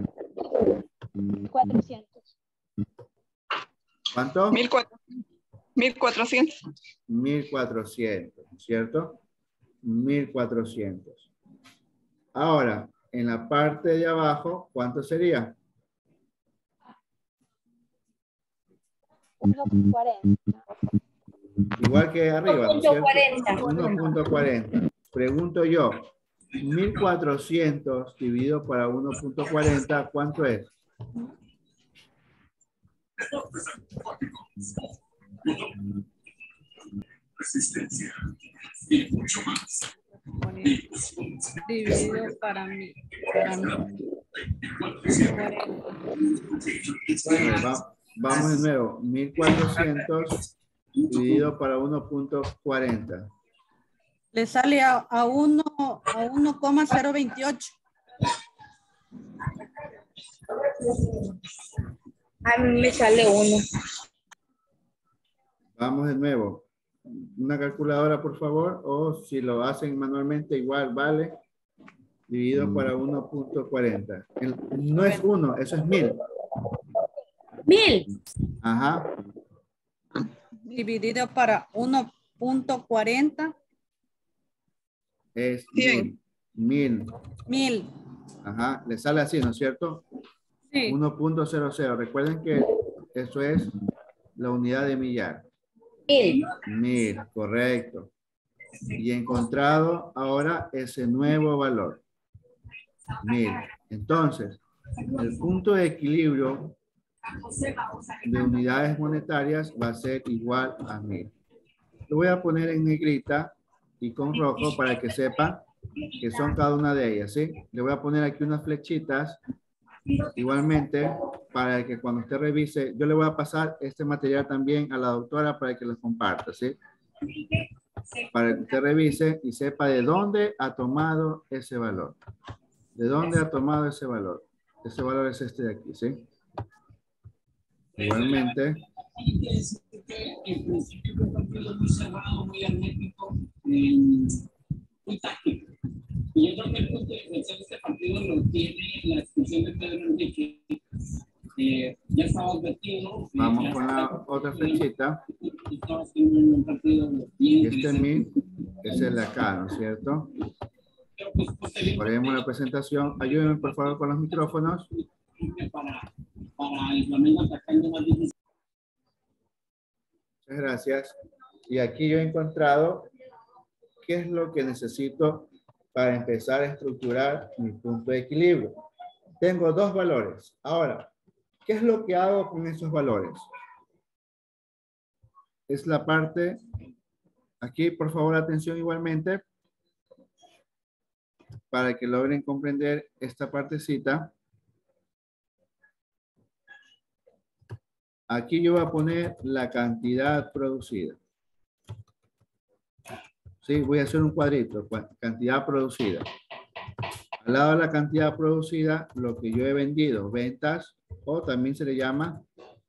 400. ¿Cuánto? 1,400. 1,400, ¿cierto? 1,400. Ahora, en la parte de abajo, ¿cuánto sería? 1,40. Igual que arriba, ¿no es cierto? 1.40. 1,40. Pregunto yo, 1,400 dividido para 1,40, ¿cuánto es? Resistencia y mucho más. Dividido para mí. Vamos de nuevo. 1,400 dividido para 1,40. Le sale a 1,028. A mí me sale 1. Vamos de nuevo. Una calculadora, por favor, o si lo hacen manualmente, igual vale. Dividido para 1,40. No es 1, eso es 1,000. 1000. Ajá. Dividido para 1,40. Es 100. 1,000. 1000. Ajá. Le sale así, ¿no es cierto? Sí. 1,00. Recuerden que eso es la unidad de millar. 1000. 1,000, correcto. Y he encontrado ahora ese nuevo valor. 1,000. Entonces, el punto de equilibrio de unidades monetarias va a ser igual a 1,000. Lo voy a poner en negrita y con rojo para que sepan que son cada una de ellas, ¿sí? Le voy a poner aquí unas flechitas igualmente para que cuando usted revise, yo le voy a pasar este material también a la doctora para que lo comparta, ¿sí? Para que usted revise y sepa de dónde ha tomado ese valor. ¿De dónde ha tomado ese valor? Ese valor es este de aquí, ¿sí? Igualmente. Y yo creo que el punto de inflexión de este partido lo tiene la expulsión de Pedro Enrique, que ya estaba advertido. Vamos con la otra flechita. Estaba haciendo un partido bien Este 1,000 es el de acá, ¿no es cierto? Ponemos la presentación. Ayúdenme, por favor, con los micrófonos. para el Flamengo atacando más difícil. Muchas gracias. Y aquí yo he encontrado qué es lo que necesito para empezar a estructurar mi punto de equilibrio. Tengo dos valores. Ahora, ¿qué es lo que hago con esos valores? Es la parte, aquí por favor atención igualmente, para que logren comprender esta partecita. Aquí yo voy a poner la cantidad producida. Sí, voy a hacer un cuadrito, cantidad producida. Al lado de la cantidad producida, lo que yo he vendido, ventas, o también se le llama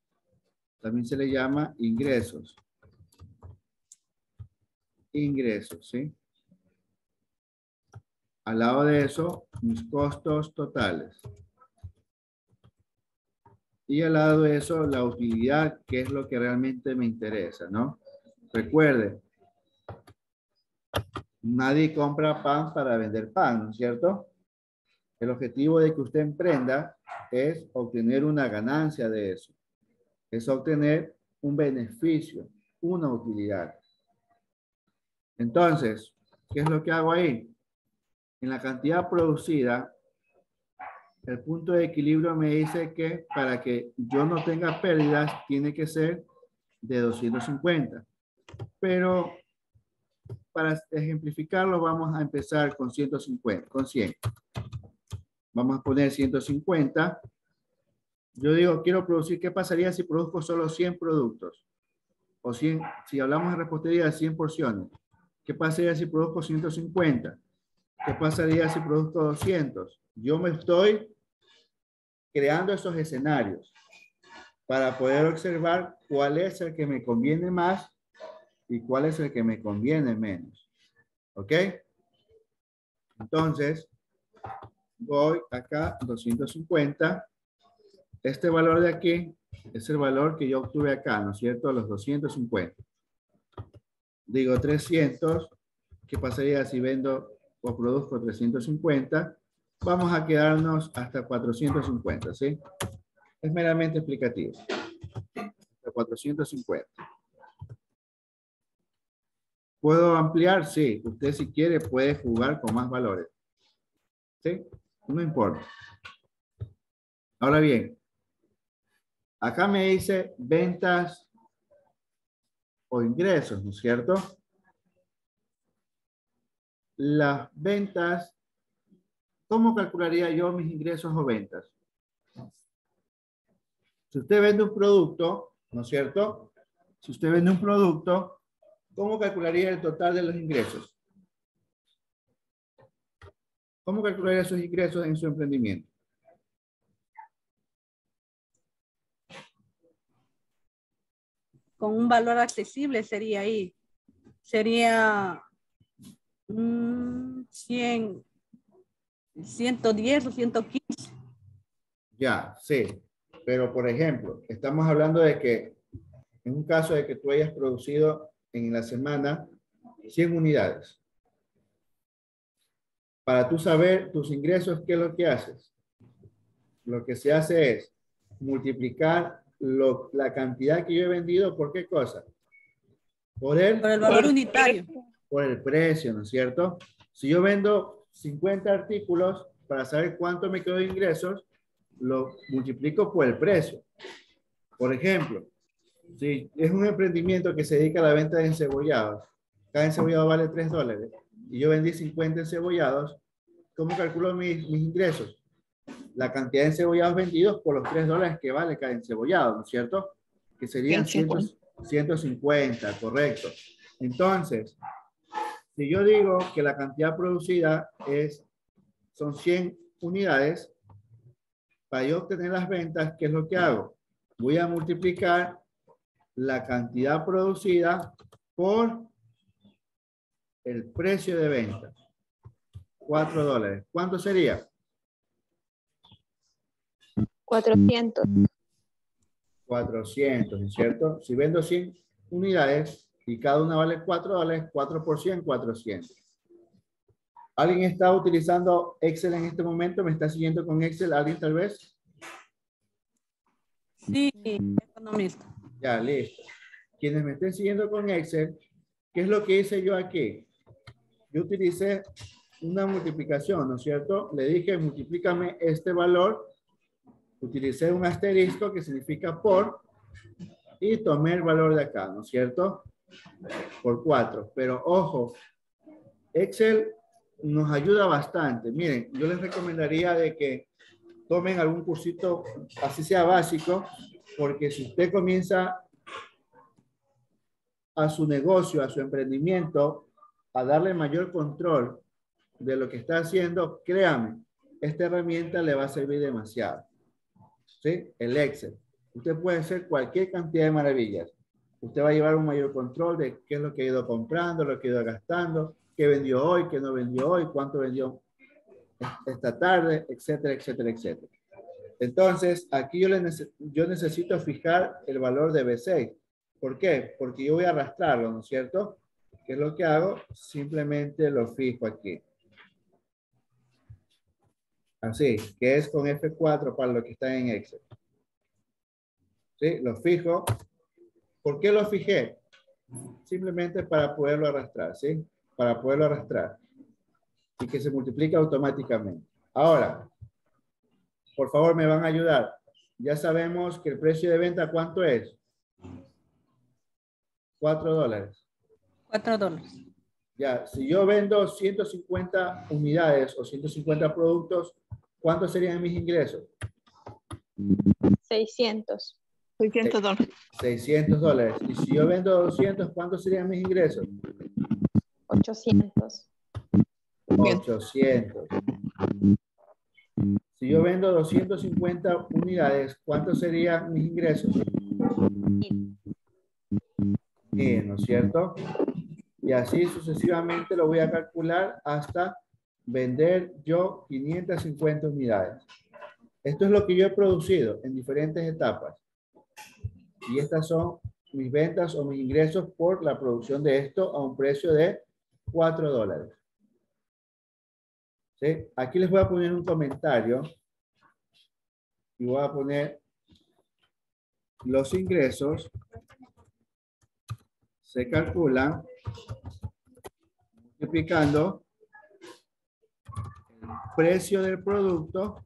ingresos. Ingresos, ¿sí? Al lado de eso, mis costos totales. Y al lado de eso, la utilidad, que es lo que realmente me interesa, ¿no? Recuerde, nadie compra pan para vender pan, ¿no es cierto? El objetivo de que usted emprenda es obtener una ganancia de eso. Es obtener un beneficio, una utilidad. Entonces, ¿qué es lo que hago ahí? En la cantidad producida, el punto de equilibrio me dice que para que yo no tenga pérdidas, tiene que ser de 250. Pero para ejemplificarlo, vamos a empezar con 150, con 100. Vamos a poner 150. Yo digo, quiero producir, ¿qué pasaría si produzco solo 100 productos? O 100, si hablamos de repostería, 100 porciones. ¿Qué pasaría si produzco 150? ¿Qué pasaría si produzco 200? Yo me estoy creando esos escenarios para poder observar cuál es el que me conviene más y cuál es el que me conviene menos. ¿Ok? Entonces, voy acá, 250. Este valor de aquí es el valor que yo obtuve acá, ¿no es cierto? Los 250. Digo 300. ¿Qué pasaría si vendo o produzco 350? Vamos a quedarnos hasta 450, ¿sí? Es meramente explicativo. Hasta 450. ¿Puedo ampliar? Sí. Usted si quiere puede jugar con más valores. ¿Sí? No importa. Ahora bien, acá me dice ventas o ingresos, ¿no es cierto? Las ventas, ¿cómo calcularía yo mis ingresos o ventas? Si usted vende un producto, ¿no es cierto? Si usted vende un producto, ¿cómo calcularía el total de los ingresos? ¿Cómo calcularía sus ingresos en su emprendimiento? Con un valor accesible sería ahí. Sería 100, 110 o 115. Ya, sí. Pero, por ejemplo, estamos hablando de que en un caso de que tú hayas producido en la semana 100 unidades. Para tú saber tus ingresos, ¿qué es lo que haces? Lo que se hace es multiplicar la cantidad que yo he vendido, ¿por qué cosa? Por el valor unitario. Por el precio, ¿no es cierto? Si yo vendo 50 artículos, para saber cuánto me quedó de ingresos, lo multiplico por el precio. Por ejemplo, si es un emprendimiento que se dedica a la venta de encebollados, cada encebollado vale $3 y yo vendí 50 encebollados, ¿cómo calculo mis ingresos? La cantidad de encebollados vendidos por los $3 que vale cada encebollado, ¿no es cierto? Que serían 150, correcto. Entonces, si yo digo que la cantidad producida son 100 unidades, para yo obtener las ventas, ¿qué es lo que hago? Voy a multiplicar la cantidad producida por el precio de venta. $4. ¿Cuánto sería? 400. 400, ¿no es cierto? Si vendo 100 unidades y cada una vale $4, 4 por 100, 400. ¿Alguien está utilizando Excel en este momento? ¿Me está siguiendo con Excel? ¿Alguien tal vez? Sí, economista. Ya, listo. Quienes me estén siguiendo con Excel, ¿qué es lo que hice yo aquí? Yo utilicé una multiplicación, ¿no es cierto? Le dije, multiplícame este valor. Utilicé un asterisco que significa por y tomé el valor de acá, ¿no es cierto? Por 4. Pero ojo, Excel nos ayuda bastante. Miren, yo les recomendaría de que tomen algún cursito, así sea básico, porque si usted comienza a su negocio, a su emprendimiento, a darle mayor control de lo que está haciendo, créame, esta herramienta le va a servir demasiado. ¿Sí? El Excel. Usted puede hacer cualquier cantidad de maravillas. Usted va a llevar un mayor control de qué es lo que ha ido comprando, lo que ha ido gastando, qué vendió hoy, qué no vendió hoy, cuánto vendió esta tarde, etcétera, etcétera, etcétera. Entonces, aquí yo necesito fijar el valor de B6. ¿Por qué? Porque yo voy a arrastrarlo, ¿no es cierto? ¿Qué es lo que hago? Simplemente lo fijo aquí. Así, que es con F4 para lo que está en Excel. ¿Sí? Lo fijo. ¿Por qué lo fijé? Simplemente para poderlo arrastrar, ¿sí? Para poderlo arrastrar. Y que se multiplique automáticamente. Ahora, por favor, me van a ayudar. Ya sabemos que el precio de venta, ¿cuánto es? $4. $4. Ya, si yo vendo 150 unidades o 150 productos, ¿cuántos serían mis ingresos? 600. $600. $600. Y si yo vendo 200, ¿cuántos serían mis ingresos? 800. 800. Si yo vendo 250 unidades, ¿cuántos serían mis ingresos? 1000, ¿no es cierto? Y así sucesivamente lo voy a calcular hasta vender yo 550 unidades. Esto es lo que yo he producido en diferentes etapas. Y estas son mis ventas o mis ingresos por la producción de esto a un precio de $4. ¿Sí? Aquí les voy a poner un comentario y voy a poner los ingresos se calculan multiplicando el precio del producto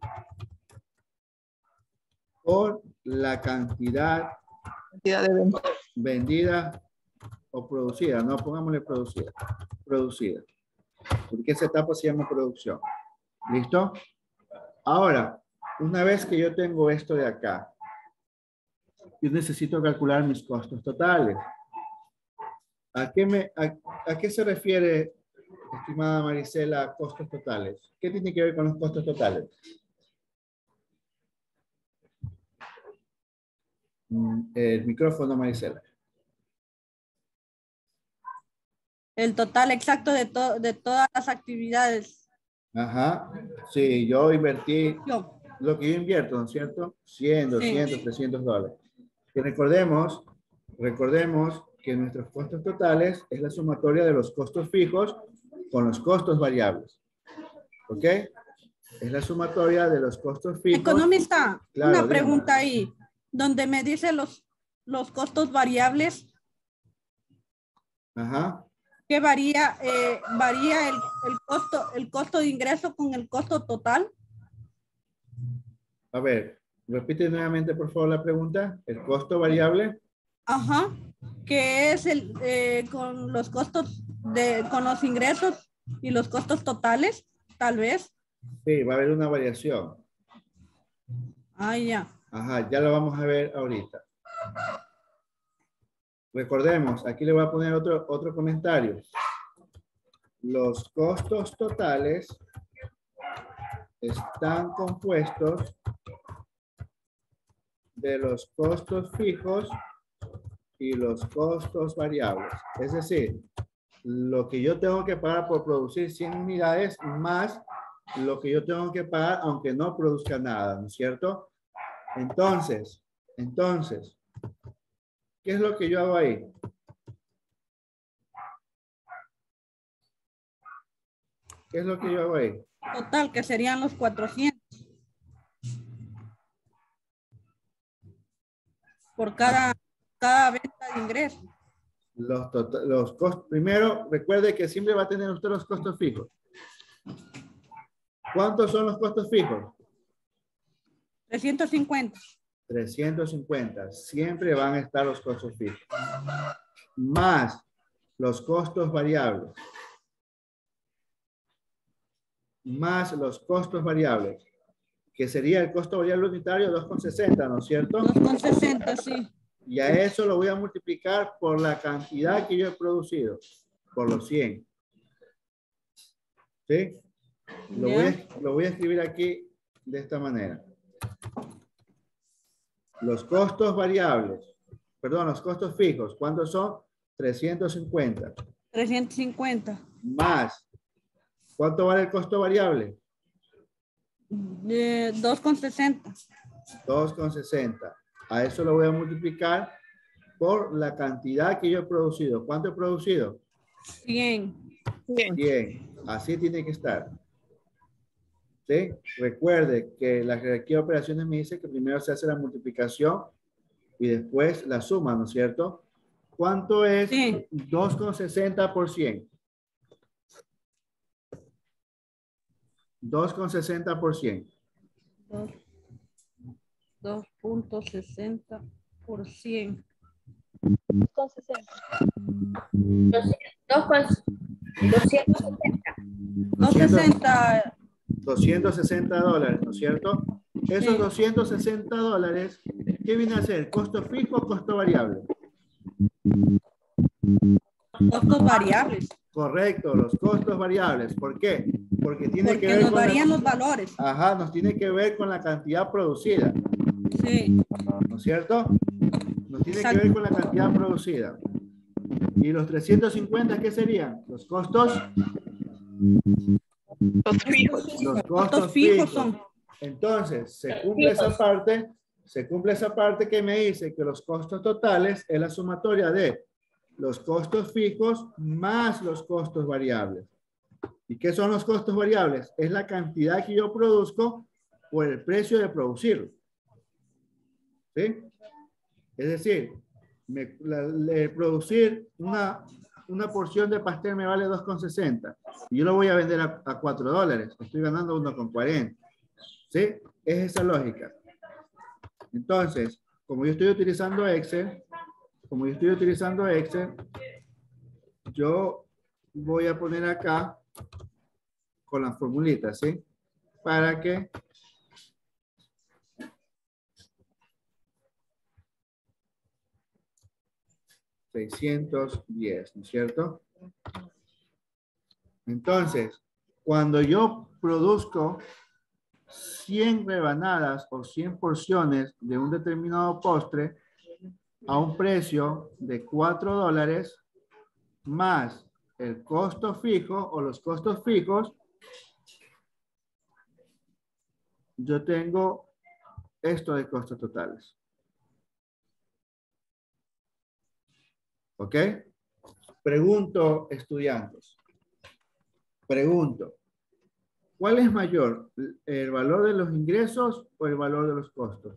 por la cantidad De venta. vendida o producida. No, pongámosle producida. Producida. Porque esa etapa se llama producción. ¿Listo? Ahora, una vez que yo tengo esto de acá, yo necesito calcular mis costos totales. ¿A qué se refiere, estimada Marisela, costos totales? ¿Qué tiene que ver con los costos totales? El micrófono, Marisela. El total exacto de todas las actividades. Ajá. Sí, yo invertí Yo. lo que yo invierto, ¿no es cierto? 100, 200, Sí. $300. Y recordemos que nuestros costos totales es la sumatoria de los costos fijos con los costos variables. ¿Ok? Es la sumatoria de los costos fijos. Economista, Claro, una dígame. pregunta ahí, donde me dice los costos variables, Ajá. ¿qué varía? ¿Varía el costo de ingreso con el costo total? A ver, repite nuevamente, por favor, la pregunta. ¿El costo variable? Ajá, que es con los costos con los ingresos y los costos totales, tal vez. Sí, va a haber una variación. Ah, ya. Ajá, ya lo vamos a ver ahorita. Recordemos, aquí le voy a poner otro comentario. Los costos totales están compuestos de los costos fijos y los costos variables. Es decir, lo que yo tengo que pagar por producir 100 unidades más lo que yo tengo que pagar aunque no produzca nada, ¿no es cierto? Entonces, ¿qué es lo que yo hago ahí? ¿Qué es lo que yo hago ahí? Total, que serían los 400. por cada venta de ingresos. Los costos, primero, recuerde que siempre va a tener usted los costos fijos. ¿Cuántos son los costos fijos? 350. 350. Siempre van a estar los costos fijos. Más los costos variables. Más los costos variables. Que sería el costo variable unitario 2,60, ¿no es cierto? 2,60, sí. Y a eso lo voy a multiplicar por la cantidad que yo he producido. Por los 100. ¿Sí? Lo voy a escribir aquí de esta manera. Los costos variables, perdón, los costos fijos, ¿cuántos son? 350. 350. Más, ¿cuánto vale el costo variable? 2,60. 2,60. A eso lo voy a multiplicar por la cantidad que yo he producido. ¿Cuánto he producido? 100. 100. Así tiene que estar. ¿Sí? Recuerde que la jerarquía de operaciones me dice que primero se hace la multiplicación y después la suma, ¿no es cierto? ¿Cuánto es 2,60 por 100? 2,60 por 100. 2.60 por 100. 260 dólares, ¿no es cierto? Esos 260 dólares, ¿qué viene a ser? ¿Costo fijo o costo variable? Costos variables. Correcto, los costos variables. ¿Por qué? Porque tiene que ver nos con varían los valores. Ajá, nos tiene que ver con la cantidad producida. Sí. ¿No es cierto? Nos tiene que ver con la cantidad producida. ¿Y los 350 qué serían? Los costos. Los fijos. Los costos fijos son. Entonces, se cumple esa parte que me dice que los costos totales es la sumatoria de los costos fijos más los costos variables. ¿Y qué son los costos variables? Es la cantidad que yo produzco por el precio de producirlo. ¿Sí? Es decir, producir una porción de pastel me vale 2,60 y yo lo voy a vender a $4. Estoy ganando 1,40. ¿Sí? Es esa lógica. Entonces, como yo estoy utilizando Excel, yo voy a poner acá con las formulitas, ¿sí? Para que $610, ¿no es cierto? Entonces, cuando yo produzco 100 rebanadas o 100 porciones de un determinado postre a un precio de $4 más el costo fijo o los costos fijos, yo tengo esto de costos totales. ¿Ok? Pregunto, estudiantes. Pregunto. ¿Cuál es mayor? ¿El valor de los ingresos o el valor de los costos?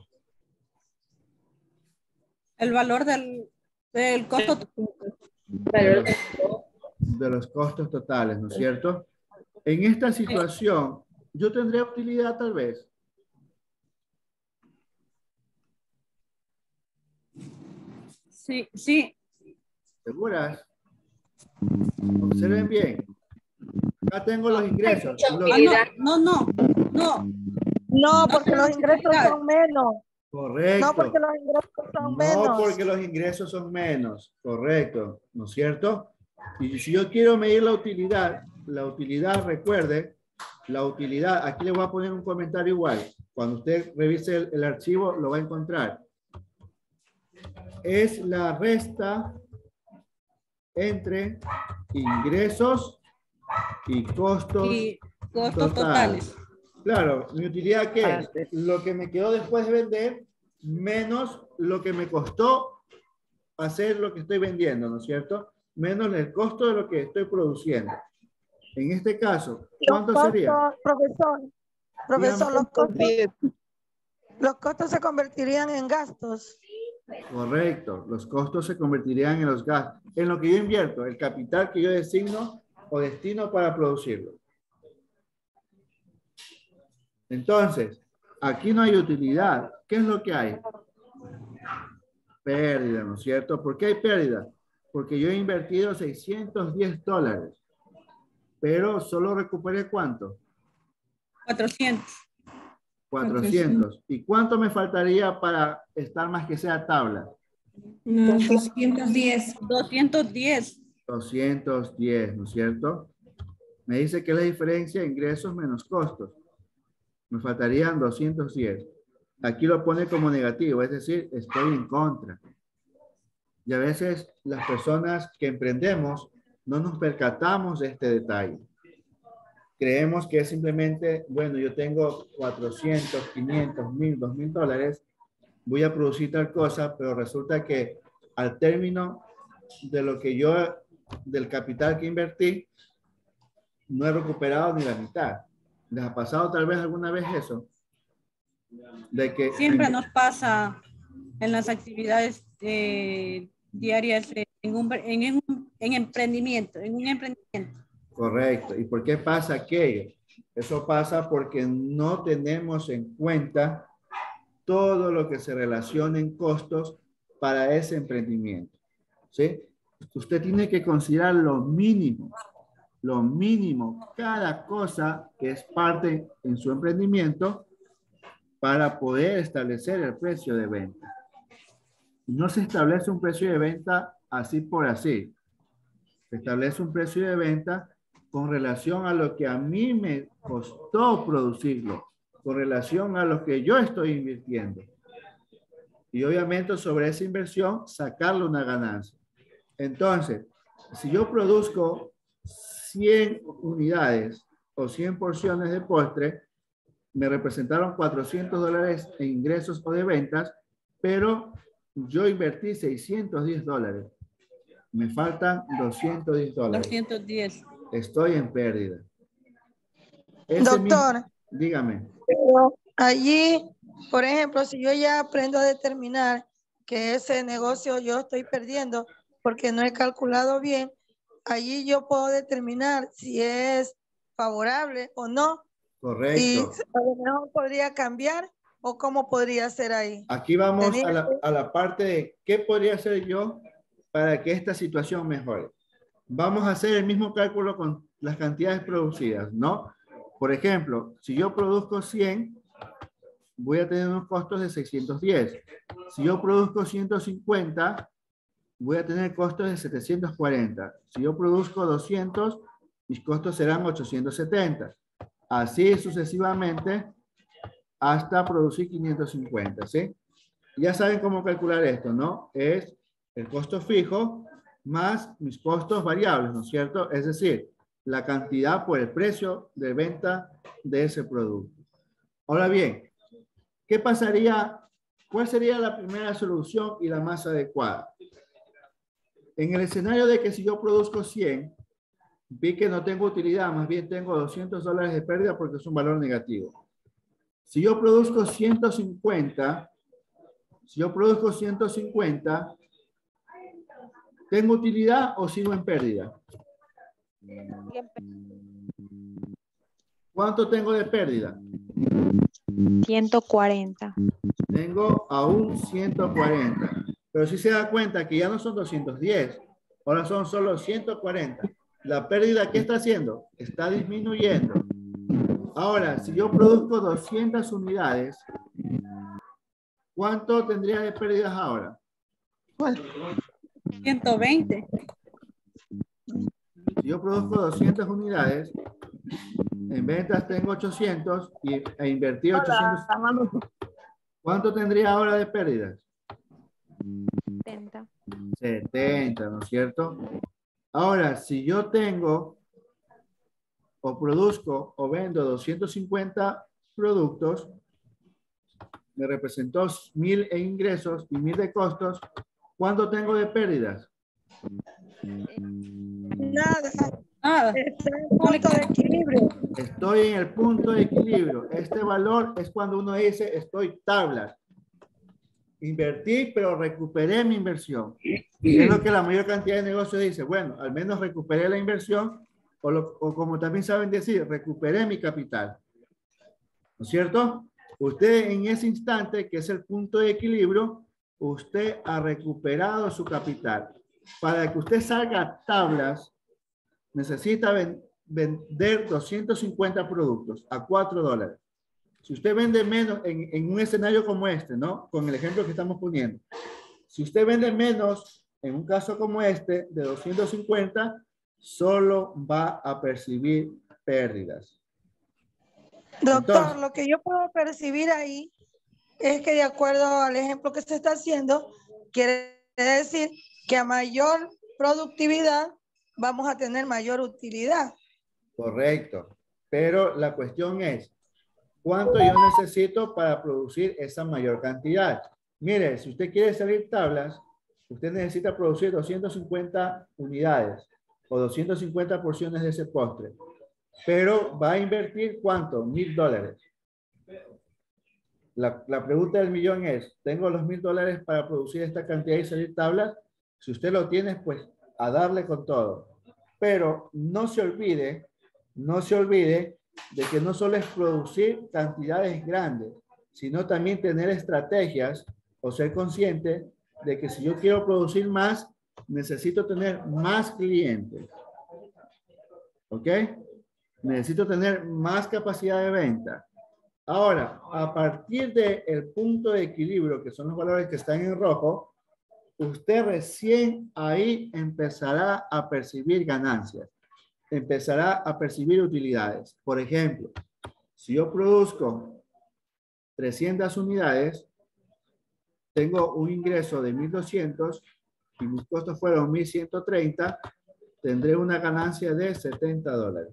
El valor del costo. De los costos totales, ¿no es cierto? En esta situación, yo tendré utilidad tal vez. Sí, sí. ¿Seguras? Observen bien. Acá tengo los ingresos. No, porque los ingresos son menos. Correcto. No, porque los ingresos son menos. No, porque los ingresos son menos. Correcto. ¿No es cierto? Y si yo quiero medir la utilidad, recuerde, la utilidad, aquí le voy a poner un comentario igual. Cuando usted revise el archivo, lo va a encontrar. Es la resta entre ingresos y costos totales. Claro, mi utilidad ¿qué es? Lo que me quedó después de vender menos lo que me costó hacer lo que estoy vendiendo, ¿no es cierto? Menos el costo de lo que estoy produciendo. En este caso, ¿cuánto sería? Profesor, los costos se convertirían en gastos. Correcto. Los costos se convertirían en los gastos. En lo que yo invierto, el capital que yo designo o destino para producirlo. Entonces, aquí no hay utilidad. ¿Qué es lo que hay? Pérdida, ¿no es cierto? ¿Por qué hay pérdida? Porque yo he invertido $610, pero solo recuperé ¿cuánto? 400. 400. ¿Y cuánto me faltaría para estar más que sea tabla? No, 210. 210. 210, ¿no es cierto? Me dice que es la diferencia de ingresos menos costos. Me faltarían 210. Aquí lo pone como negativo, es decir, estoy en contra. Y a veces las personas que emprendemos no nos percatamos de este detalle. Creemos que es simplemente, bueno, yo tengo 400, 500, 1000, 2000 dólares, voy a producir tal cosa, pero resulta que al término de lo que yo, del capital que invertí, no he recuperado ni la mitad. ¿Les ha pasado tal vez alguna vez eso? De que siempre nos pasa en las actividades diarias en emprendimiento, en un emprendimiento. Correcto. ¿Y por qué pasa aquello? Eso pasa porque no tenemos en cuenta todo lo que se relaciona en costos para ese emprendimiento. ¿Sí? Usted tiene que considerar lo mínimo, cada cosa que es parte en su emprendimiento para poder establecer el precio de venta. No se establece un precio de venta así por así. Se establece un precio de venta con relación a lo que a mí me costó producirlo, con relación a lo que yo estoy invirtiendo. Y obviamente sobre esa inversión sacarle una ganancia. Entonces, si yo produzco 100 unidades o 100 porciones de postre, me representaron $400 en ingresos o de ventas, pero yo invertí $610. Me faltan $210. 210. Estoy en pérdida. Doctor. Dígame. Pero allí, por ejemplo, si yo ya aprendo a determinar que ese negocio yo estoy perdiendo porque no he calculado bien, allí yo puedo determinar si es favorable o no. Correcto. Y a lo mejor podría cambiar o cómo podría ser ahí. Aquí vamos a la parte de qué podría hacer yo para que esta situación mejore. Vamos a hacer el mismo cálculo con las cantidades producidas, ¿no? Por ejemplo, si yo produzco 100, voy a tener unos costos de 610. Si yo produzco 150, voy a tener costos de 740. Si yo produzco 200, mis costos serán 870. Así sucesivamente hasta producir 550, ¿sí? Ya saben cómo calcular esto, ¿no? Es el costo fijo más mis costos variables, ¿no es cierto? Es decir, la cantidad por el precio de venta de ese producto. Ahora bien, ¿qué pasaría? ¿Cuál sería la primera solución y la más adecuada? En el escenario de que si yo produzco 100, vi que no tengo utilidad, más bien tengo $200 de pérdida porque es un valor negativo. Si yo produzco 150, ¿tengo utilidad o sigo en pérdida? ¿Cuánto tengo de pérdida? 140. Tengo aún 140. Pero si se da cuenta que ya no son 210, ahora son solo 140. La pérdida, ¿qué está haciendo? Está disminuyendo. Ahora, si yo produzco 200 unidades, ¿cuánto tendría de pérdidas ahora? 120. Si yo produzco 200 unidades, en ventas tengo 800 e invertí 800. ¿Cuánto tendría ahora de pérdidas? 70. 70, ¿no es cierto? Ahora, si yo tengo o produzco o vendo 250 productos, me representó 1000 en ingresos y 1000 de costos, ¿cuánto tengo de pérdidas? Nada. Está en punto de equilibrio. Estoy en el punto de equilibrio. Este valor es cuando uno dice estoy tablas. Invertí, pero recuperé mi inversión. Es lo que la mayor cantidad de negocios dice. Bueno, al menos recuperé la inversión o como también saben decir, recuperé mi capital. ¿No es cierto? Usted en ese instante, que es el punto de equilibrio, usted ha recuperado su capital. Para que usted salga a tablas, necesita vender 250 productos a $4. Si usted vende menos en un escenario como este, ¿no? Con el ejemplo que estamos poniendo. Si usted vende menos, en un caso como este, de 250, solo va a percibir pérdidas. Doctor, Entonces, lo que yo puedo percibir ahí es que de acuerdo al ejemplo que se está haciendo, quiere decir que a mayor productividad vamos a tener mayor utilidad. correcto. Pero la cuestión es, ¿cuánto yo necesito para producir esa mayor cantidad? Mire, si usted quiere salir tablas, usted necesita producir 250 unidades o 250 porciones de ese postre. Pero va a invertir ¿cuánto? $1,000. La pregunta del millón es, ¿tengo los $1,000 para producir esta cantidad y salir tablas? Si usted lo tiene, pues a darle con todo. Pero no se olvide de que no solo es producir cantidades grandes, sino también tener estrategias o ser consciente de que si yo quiero producir más, necesito tener más clientes. ¿Ok? Necesito tener más capacidad de venta. Ahora, a partir del punto de equilibrio, que son los valores que están en rojo, usted recién ahí empezará a percibir ganancias, empezará a percibir utilidades. Por ejemplo, si yo produzco 300 unidades, tengo un ingreso de 1,200 y mis costos fueron 1,130, tendré una ganancia de $70.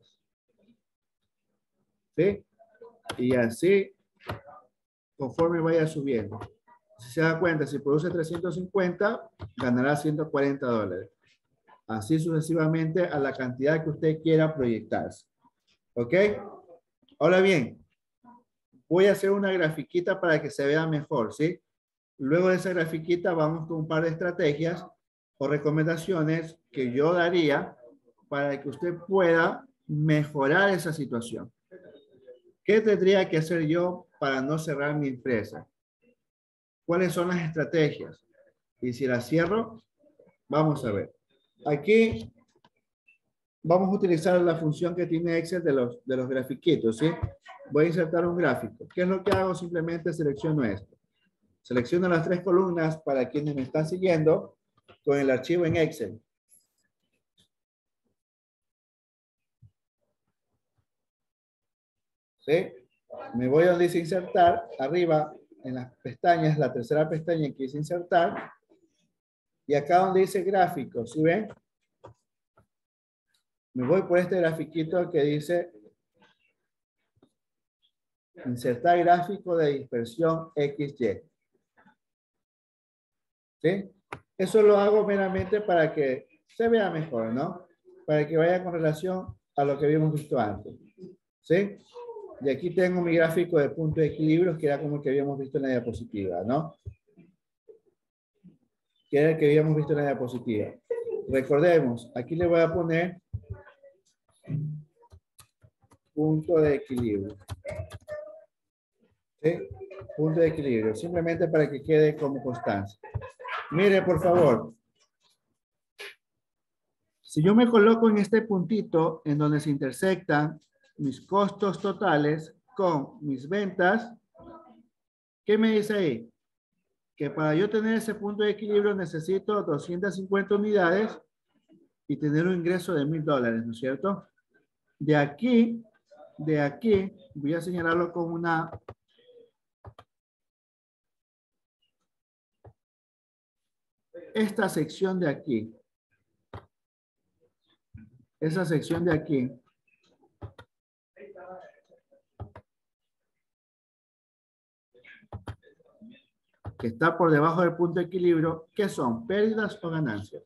¿Sí? Y así, conforme vaya subiendo. Si se da cuenta, si produce 350, ganará $140. Así sucesivamente a la cantidad que usted quiera proyectarse. ¿Ok? Ahora bien, voy a hacer una grafiquita para que se vea mejor, ¿sí? Luego de esa grafiquita vamos con un par de estrategias o recomendaciones que yo daría para que usted pueda mejorar esa situación. ¿Qué tendría que hacer yo para no cerrar mi empresa? ¿Cuáles son las estrategias? Y si las cierro, vamos a ver. Aquí vamos a utilizar la función que tiene Excel de los grafiquitos, ¿sí? Voy a insertar un gráfico. ¿Qué es lo que hago? Simplemente selecciono esto. Selecciono las 3 columnas para quienes me están siguiendo con el archivo en Excel. ¿Sí? Me voy a donde dice insertar, arriba en las pestañas, la tercera pestaña que dice insertar, y acá donde dice gráficos, ¿sí ven? Me voy por este grafiquito que dice insertar gráfico de dispersión XY. ¿Sí? Eso lo hago meramente para que se vea mejor, ¿no? Para que vaya con relación a lo que habíamos visto antes. ¿Sí? Y aquí tengo mi gráfico de punto de equilibrio, que era como el que habíamos visto en la diapositiva, ¿no? Que era el que habíamos visto en la diapositiva. Recordemos, aquí le voy a poner punto de equilibrio. ¿Sí? Punto de equilibrio, simplemente para que quede como constancia. Mire, por favor. Si yo me coloco en este puntito en donde se intersectan mis costos totales con mis ventas, ¿qué me dice ahí? Que para yo tener ese punto de equilibrio necesito 250 unidades y tener un ingreso de $1,000, ¿no es cierto? De aquí, voy a señalarlo con una... Esta sección de aquí. Esa sección de aquí. Que está por debajo del punto de equilibrio, ¿qué son? ¿Pérdidas o ganancias?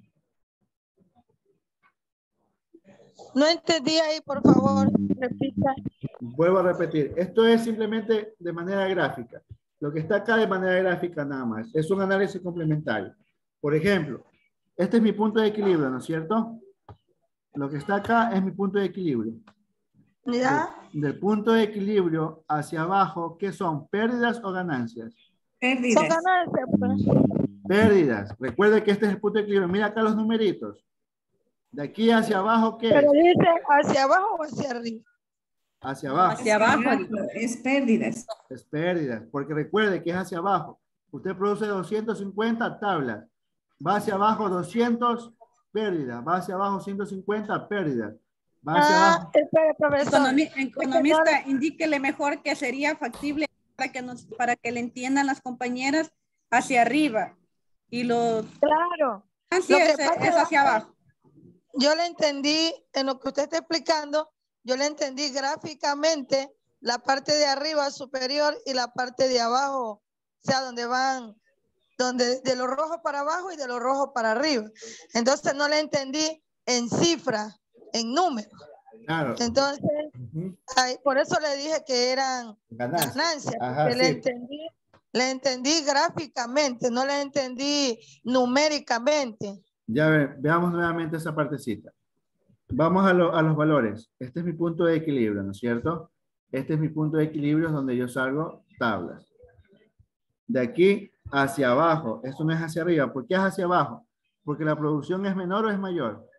No entendí ahí, por favor, repita. Vuelvo a repetir, esto es simplemente de manera gráfica. Lo que está acá de manera gráfica nada más. Es un análisis complementario. Por ejemplo, este es mi punto de equilibrio, ¿no es cierto? Lo que está acá es mi punto de equilibrio. ¿Ya? Del punto de equilibrio hacia abajo, ¿qué son? ¿Pérdidas o ganancias? Pérdidas. Son ganancias, pues. Pérdidas. Recuerde que este es el punto de equilibrio. Mira acá los numeritos. De aquí hacia abajo, ¿qué Pero es? dice hacia abajo o hacia arriba. Hacia abajo. Hacia abajo. Es pérdidas. Es pérdidas. Porque recuerde que es hacia abajo. Usted produce 250 tablas. Va hacia abajo 200 pérdidas. Va hacia abajo 150 pérdidas. Va hacia abajo. Espera, profesor. Economista, indíquele mejor que sería factible para que le entiendan las compañeras hacia arriba. Y lo... Claro. Así Lo que es pasa hacia abajo. Yo le entendí, en lo que usted está explicando, yo le entendí gráficamente la parte de arriba superior y la parte de abajo, o sea, donde van, de lo rojo para abajo y de lo rojo para arriba. Entonces no le entendí en cifras, en números. Claro. Entonces, por eso le dije que eran ganancias, Ajá, porque sí. le entendí gráficamente, no le entendí numéricamente. Ya veamos nuevamente esa partecita. Vamos a los valores. Este es mi punto de equilibrio, ¿no es cierto? Este es mi punto de equilibrio donde yo salgo tablas. De aquí hacia abajo. Esto no es hacia arriba. ¿Por qué es hacia abajo? Porque la producción es menor o es mayor.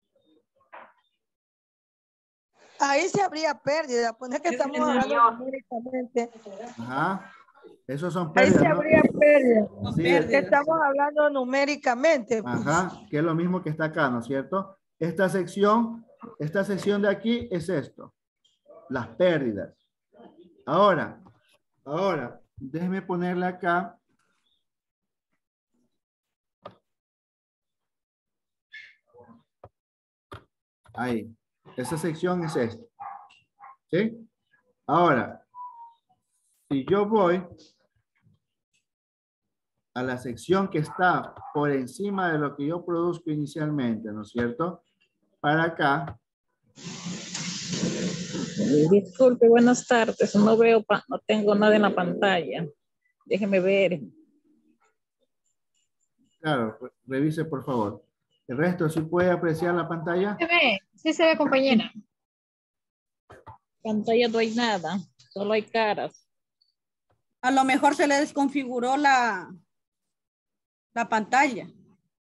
Ahí se habría pérdida. Poner que estamos hablando numéricamente. Ajá. Esos son Ahí pérdidas, se ¿no? habría pérdida. Sí, Que estamos hablando numéricamente. Pues. Ajá, que es lo mismo que está acá, ¿no es cierto? Esta sección de aquí es esto, las pérdidas. Ahora, déjeme ponerle acá. Ahí, esa sección es esta. ¿Sí? Ahora, si yo voy a la sección que está por encima de lo que yo produzco inicialmente, ¿no es cierto? Para acá. Disculpe, buenas tardes. No veo, no tengo nada en la pantalla. Déjeme ver. Claro, revise por favor. El resto, ¿sí puede apreciar la pantalla? Sí se ve, compañera. Pantalla no hay nada, solo hay caras. A lo mejor se le desconfiguró la pantalla.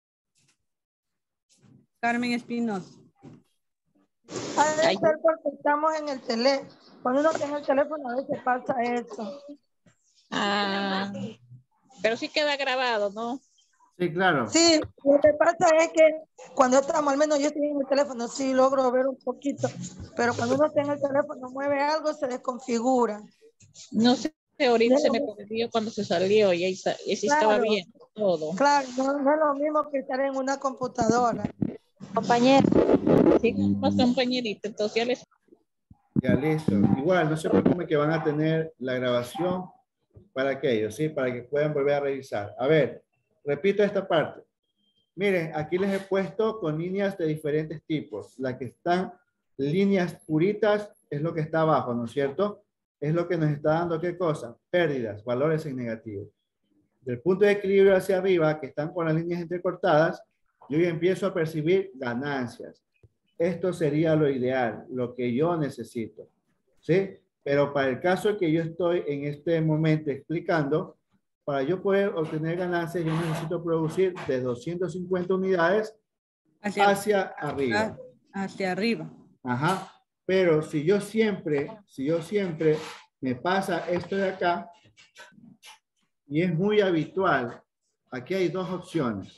Carmen Espinosa. Debe ser porque estamos en el teléfono. Cuando uno tiene el teléfono a veces pasa eso. Ah, pero sí queda grabado, ¿no? Sí, claro. Sí, lo que pasa es que cuando estamos, al menos yo estoy en el teléfono, sí logro ver un poquito, pero cuando uno tiene el teléfono, mueve algo, se desconfigura. No sé, ahorita se me perdió cuando se salió y ahí sí estaba bien todo. Claro, no es lo mismo que estar en una computadora. Compañera. Sí, más compañerita, entonces ya les... Ya listo. Igual, no se preocupen que van a tener la grabación para aquellos, ¿sí? Para que puedan volver a revisar. A ver, repito esta parte. Miren, aquí les he puesto con líneas de diferentes tipos. La que están líneas puritas es lo que está abajo, ¿no es cierto? Es lo que nos está dando, ¿qué cosa? Pérdidas, valores en negativo. Del punto de equilibrio hacia arriba, que están con las líneas entrecortadas, yo ya empiezo a percibir ganancias. Esto sería lo ideal, lo que yo necesito, ¿sí? Pero para el caso que yo estoy en este momento explicando, para yo poder obtener ganancias, yo necesito producir de 250 unidades hacia arriba. Hacia arriba. Ajá. Pero si yo siempre me pasa esto de acá, y es muy habitual, aquí hay dos opciones.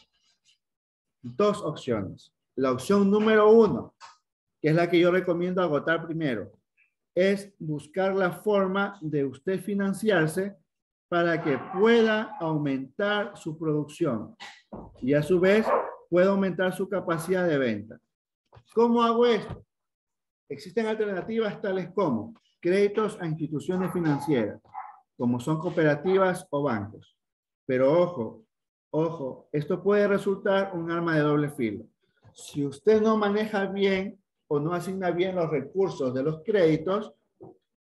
La opción número 1, que es la que yo recomiendo agotar primero, es buscar la forma de usted financiarse para que pueda aumentar su producción y a su vez pueda aumentar su capacidad de venta. ¿Cómo hago esto? Existen alternativas tales como créditos a instituciones financieras, como son cooperativas o bancos. Pero ojo, esto puede resultar un arma de doble filo. Si usted no maneja bien o no asigna bien los recursos de los créditos,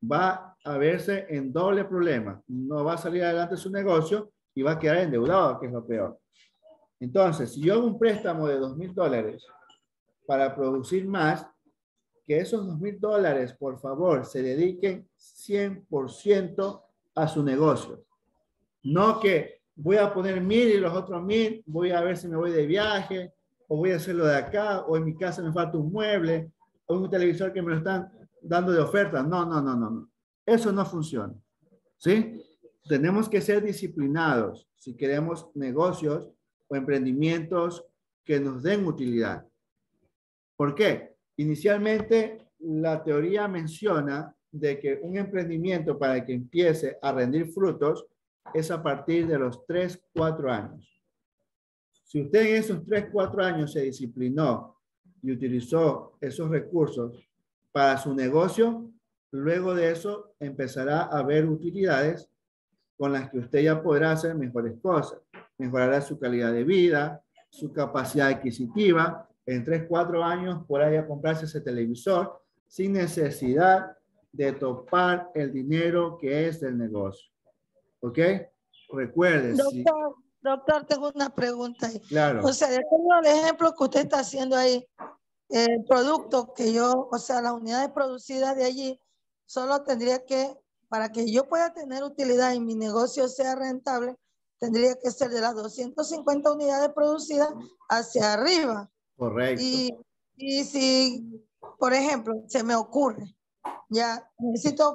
va a verse en doble problema. No va a salir adelante su negocio y va a quedar endeudado, que es lo peor. Entonces, si yo hago un préstamo de $2,000 para producir más, que esos $2,000, por favor, se dediquen 100% a su negocio. No que voy a poner 1,000 y los otros 1,000, voy a ver si me voy de viaje, o voy a hacerlo de acá, o en mi casa me falta un mueble, o un televisor que me lo están dando de oferta. No, no, no, no, no. Eso no funciona. ¿Sí? Tenemos que ser disciplinados si queremos negocios o emprendimientos que nos den utilidad. ¿Por qué? Inicialmente, la teoría menciona de que un emprendimiento para que empiece a rendir frutos es a partir de los 3, 4 años. Si usted en esos 3, 4 años se disciplinó y utilizó esos recursos para su negocio, luego de eso empezará a ver utilidades con las que usted ya podrá hacer mejores cosas. Mejorará su calidad de vida, su capacidad adquisitiva. En 3, 4 años podrá ya comprarse ese televisor sin necesidad de topar el dinero que es del negocio. ¿Ok? Recuerde. Doctor, tengo una pregunta ahí. Claro. O sea, de acuerdo al ejemplo que usted está haciendo ahí, el producto que yo, o sea, las unidades producidas de allí, solo tendría que, para que yo pueda tener utilidad y mi negocio sea rentable, tendría que ser de las 250 unidades producidas hacia arriba. Correcto. Y si, por ejemplo, se me ocurre, ya necesito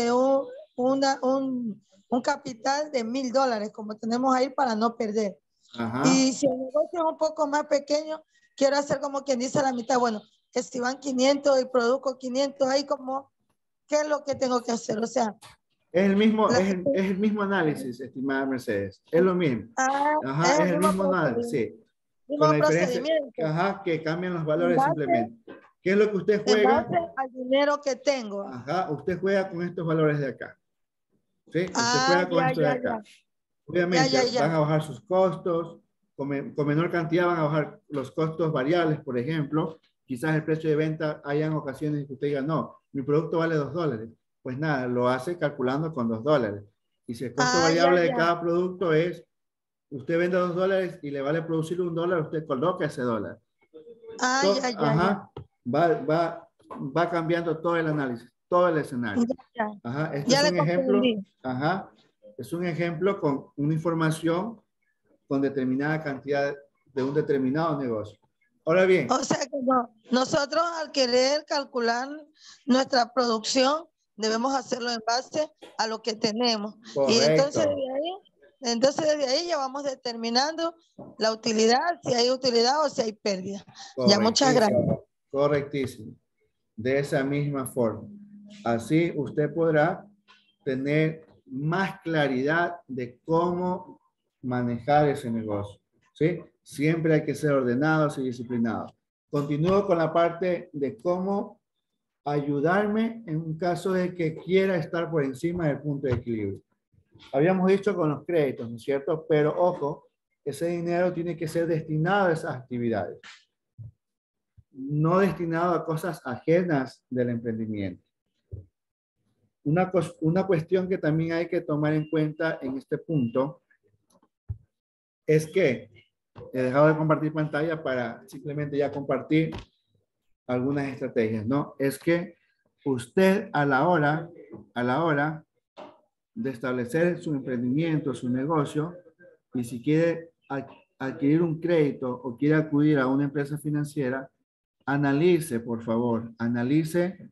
un capital de $1,000, como tenemos ahí, para no perder. Ajá. Y si el negocio es un poco más pequeño, quiero hacer como quien dice la mitad. Bueno, que si van 500 y produzco 500, ahí como, ¿qué es lo que tengo que hacer? O sea, es el mismo análisis, estimada Mercedes. Es lo mismo. Ajá, es el mismo análisis, sí. Con la diferencia, ajá, que cambian los valores simplemente. ¿Qué es lo que usted juega? En base al dinero que tengo. Ajá, usted juega con estos valores de acá. ¿Sí? Usted juega con esto de acá. Obviamente van a bajar sus costos, con menor cantidad van a bajar los costos variables, por ejemplo. Quizás el precio de venta, hayan ocasiones que usted diga, no, mi producto vale $2. Pues nada, lo hace calculando con $2. Y si el costo variable de cada producto es, usted vende $2 y le vale producir $1, usted coloca ese $1. Va cambiando todo el análisis, todo el escenario. Ajá, este es un ejemplo. Ajá, es un ejemplo con una información con determinada cantidad de un determinado negocio. Ahora bien. O sea que nosotros al querer calcular nuestra producción debemos hacerlo en base a lo que tenemos. Correcto. Y entonces desde ahí ya vamos determinando la utilidad, si hay utilidad o si hay pérdida. Ya, muchas gracias. Correctísimo. De esa misma forma. Así usted podrá tener más claridad de cómo manejar ese negocio. ¿Sí? Siempre hay que ser ordenados y disciplinados. Continúo con la parte de cómo ayudarme en un caso de que quiera estar por encima del punto de equilibrio. Habíamos dicho con los créditos, ¿no es cierto? Pero ojo, ese dinero tiene que ser destinado a esas actividades. No destinado a cosas ajenas del emprendimiento. Una cuestión que también hay que tomar en cuenta en este punto es que he dejado de compartir pantalla para simplemente ya compartir algunas estrategias, ¿no? Es que usted a la hora de establecer su emprendimiento, su negocio, y si quiere adquirir un crédito o quiere acudir a una empresa financiera, analice, por favor, analice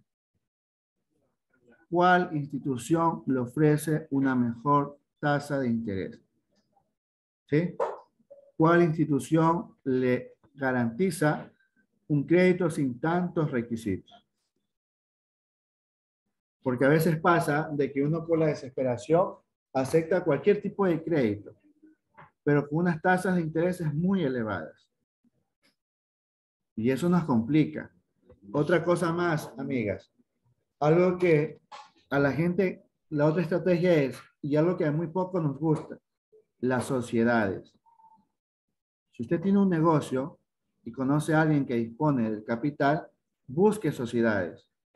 cuál institución le ofrece una mejor tasa de interés. ¿Sí? ¿Cuál institución le garantiza un crédito sin tantos requisitos? Porque a veces pasa de que uno por la desesperación acepta cualquier tipo de crédito, pero con unas tasas de intereses muy elevadas. Y eso nos complica. Otra cosa más, amigas. Algo que a la gente, la otra estrategia es, y algo que a muy poco nos gusta, las sociedades. Si usted tiene un negocio y conoce a alguien que dispone del capital, busque sociedades.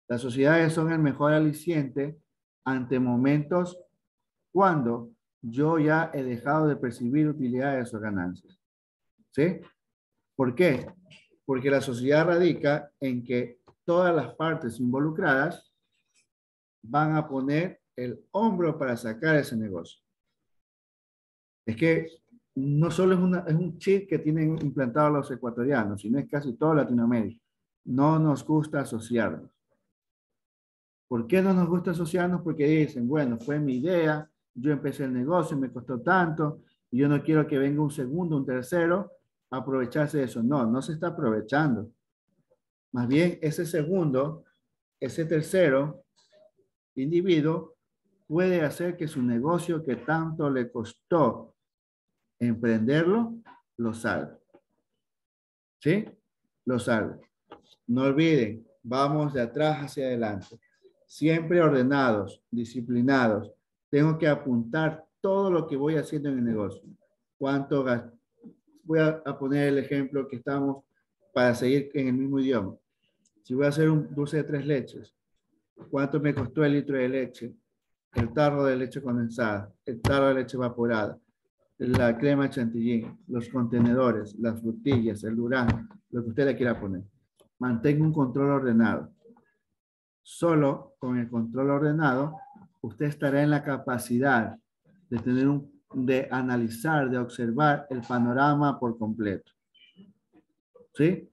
Las sociedades son el mejor aliciente ante momentos cuando yo ya he dejado de percibir utilidades o ganancias. ¿Sí? ¿Por qué? Porque la sociedad radica en que todas las partes involucradas van a poner el hombro para sacar ese negocio. Es que no solo es un chip que tienen implantado los ecuatorianos, sino es casi toda Latinoamérica. No nos gusta asociarnos. ¿Por qué no nos gusta asociarnos? Porque dicen, bueno, fue mi idea, yo empecé el negocio, me costó tanto, y yo no quiero que venga un segundo, un tercero, a aprovecharse de eso. No, no se está aprovechando. Más bien, ese segundo, ese tercero individuo puede hacer que su negocio que tanto le costó emprenderlo, lo salve. ¿Sí? Lo salve. No olviden, vamos de atrás hacia adelante. Siempre ordenados, disciplinados. Tengo que apuntar todo lo que voy haciendo en el negocio. ¿Cuánto gasto? Voy a poner el ejemplo que estamos para seguir en el mismo idioma. Si voy a hacer un dulce de 3 leches, ¿cuánto me costó el litro de leche? El tarro de leche condensada, el tarro de leche evaporada, la crema chantilly, los contenedores, las frutillas, el durazno, lo que usted le quiera poner. Mantenga un control ordenado. Solo con el control ordenado, usted estará en la capacidad de tener de analizar, de observar el panorama por completo. ¿Sí?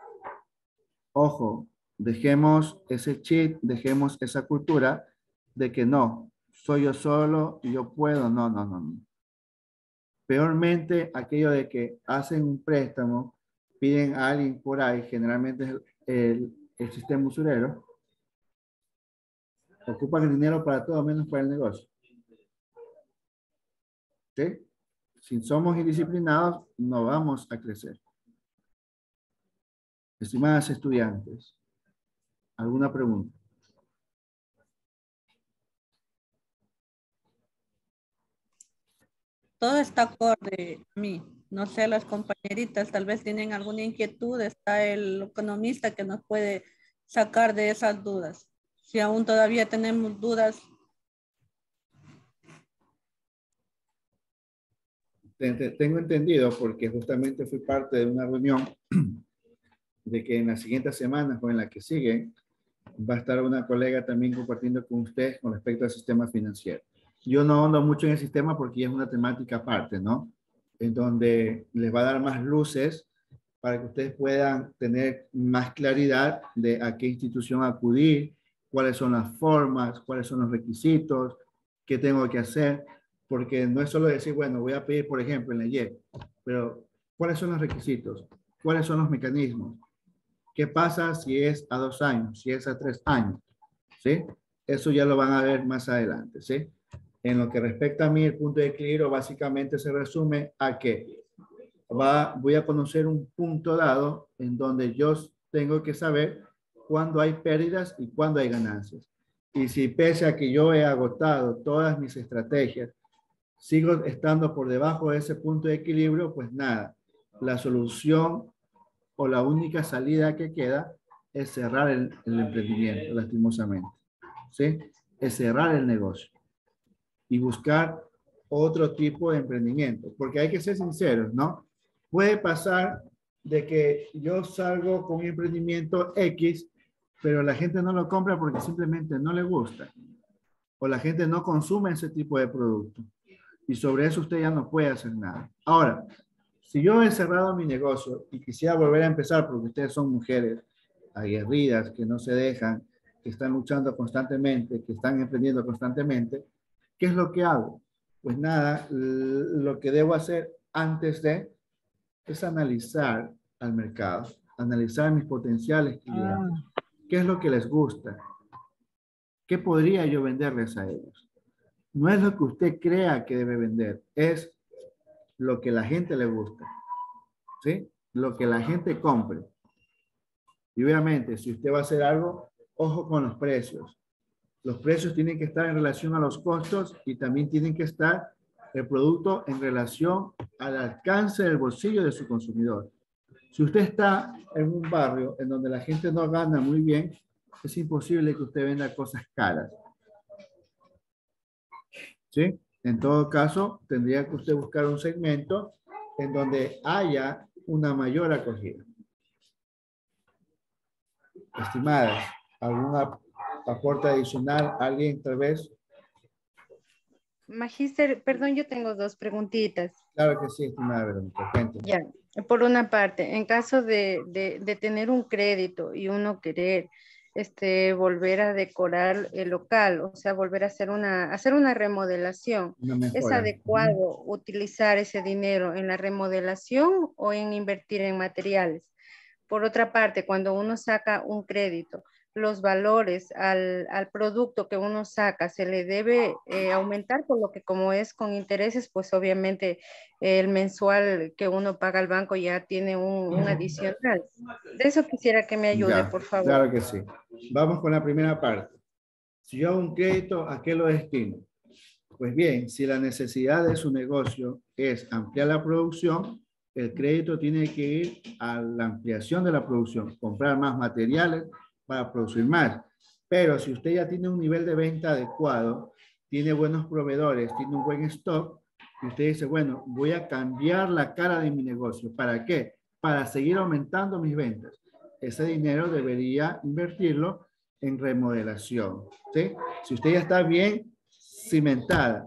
Ojo, dejemos ese chip, dejemos esa cultura de que no, soy yo solo y yo puedo. No, no, no, no. Peormente, aquello de que hacen un préstamo, piden a alguien por ahí, generalmente es el sistema usurero, ocupan el dinero para todo menos para el negocio. ¿Sí? Si somos indisciplinados, no vamos a crecer. Estimadas estudiantes, ¿alguna pregunta? Todo está acorde a mí. No sé, las compañeritas tal vez tienen alguna inquietud. Está el economista que nos puede sacar de esas dudas. Si aún todavía tenemos dudas. Tengo entendido, porque justamente fui parte de una reunión de que en las siguientes semanas o en la que sigue va a estar una colega también compartiendo con ustedes con respecto al sistema financiero. Yo no ando mucho en el sistema porque es una temática aparte, ¿no? En donde les va a dar más luces para que ustedes puedan tener más claridad de a qué institución acudir, cuáles son las formas, cuáles son los requisitos, qué tengo que hacer, porque no es solo decir, bueno, voy a pedir, por ejemplo, en la IEP, pero ¿cuáles son los requisitos? ¿Cuáles son los mecanismos? ¿Qué pasa si es a 2 años, si es a 3 años? ¿Sí? Eso ya lo van a ver más adelante, ¿sí? En lo que respecta a mí, el punto de equilibrio básicamente se resume a que voy a conocer un punto dado en donde yo tengo que saber cuándo hay pérdidas y cuándo hay ganancias. Y si pese a que yo he agotado todas mis estrategias, sigo estando por debajo de ese punto de equilibrio, pues nada, la solución o la única salida que queda es cerrar el emprendimiento, lastimosamente. ¿Sí? Es cerrar el negocio y buscar otro tipo de emprendimiento, porque hay que ser sinceros, ¿no? Puede pasar de que yo salgo con un emprendimiento X, pero la gente no lo compra porque simplemente no le gusta, o la gente no consume ese tipo de producto, y sobre eso usted ya no puede hacer nada. Ahora, si yo he cerrado mi negocio y quisiera volver a empezar, porque ustedes son mujeres aguerridas, que no se dejan, que están luchando constantemente, que están emprendiendo constantemente, ¿qué es lo que hago? Pues nada, lo que debo hacer antes de es analizar al mercado, analizar mis potenciales clientes. ¿Qué es lo que les gusta? ¿Qué podría yo venderles a ellos? No es lo que usted crea que debe vender, es lo que la gente le gusta, ¿sí? Lo que la gente compre. Y obviamente, si usted va a hacer algo, ojo con los precios. Los precios tienen que estar en relación a los costos y también tienen que estar el producto en relación al alcance del bolsillo de su consumidor. Si usted está en un barrio en donde la gente no gana muy bien, es imposible que usted venda cosas caras. ¿Sí? En todo caso, tendría que usted buscar un segmento en donde haya una mayor acogida. Estimadas, ¿algún aporte adicional? ¿Alguien tal vez? Magíster, perdón, yo tengo dos preguntitas. Claro que sí, estimada Verónica. Cuénteme. Ya, por una parte, en caso de tener un crédito y uno querer volver a decorar el local, o sea, volver a hacer una remodelación, Una ¿es mejora. adecuado utilizar ese dinero en la remodelación o en invertir en materiales? Por otra parte, cuando uno saca un crédito, los valores al producto que uno saca se le debe aumentar, por lo que como es con intereses, pues obviamente el mensual que uno paga al banco ya tiene un adicional. De eso quisiera que me ayude, Ya, por favor. claro que sí. Vamos con la primera parte. Si yo hago un crédito, ¿a qué lo destino? Pues bien, si la necesidad de su negocio es ampliar la producción, el crédito tiene que ir a la ampliación de la producción, comprar más materiales para producir más. Pero si usted ya tiene un nivel de venta adecuado, tiene buenos proveedores, tiene un buen stock, y usted dice, bueno, voy a cambiar la cara de mi negocio. ¿Para qué? Para seguir aumentando mis ventas. Ese dinero debería invertirlo en remodelación, ¿sí? Si usted ya está bien cimentada,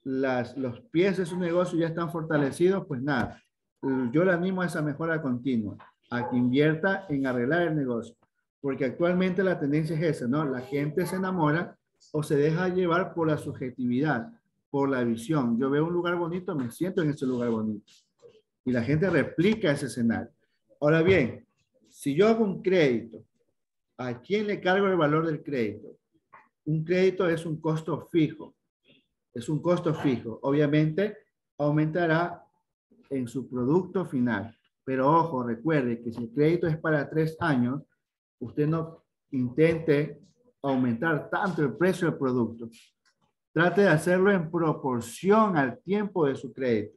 los pies de su negocio ya están fortalecidos, pues nada, yo le animo a esa mejora continua, a que invierta en arreglar el negocio, porque actualmente la tendencia es esa, ¿no? La gente se enamora o se deja llevar por la subjetividad, por la visión. Yo veo un lugar bonito, me siento en ese lugar bonito. Y la gente replica ese escenario. Ahora bien, si yo hago un crédito, ¿a quién le cargo el valor del crédito? Un crédito es un costo fijo. Es un costo fijo. Obviamente, aumentará en su producto final. Pero ojo, recuerde que si el crédito es para 3 años, usted no intente aumentar tanto el precio del producto. Trate de hacerlo en proporción al tiempo de su crédito.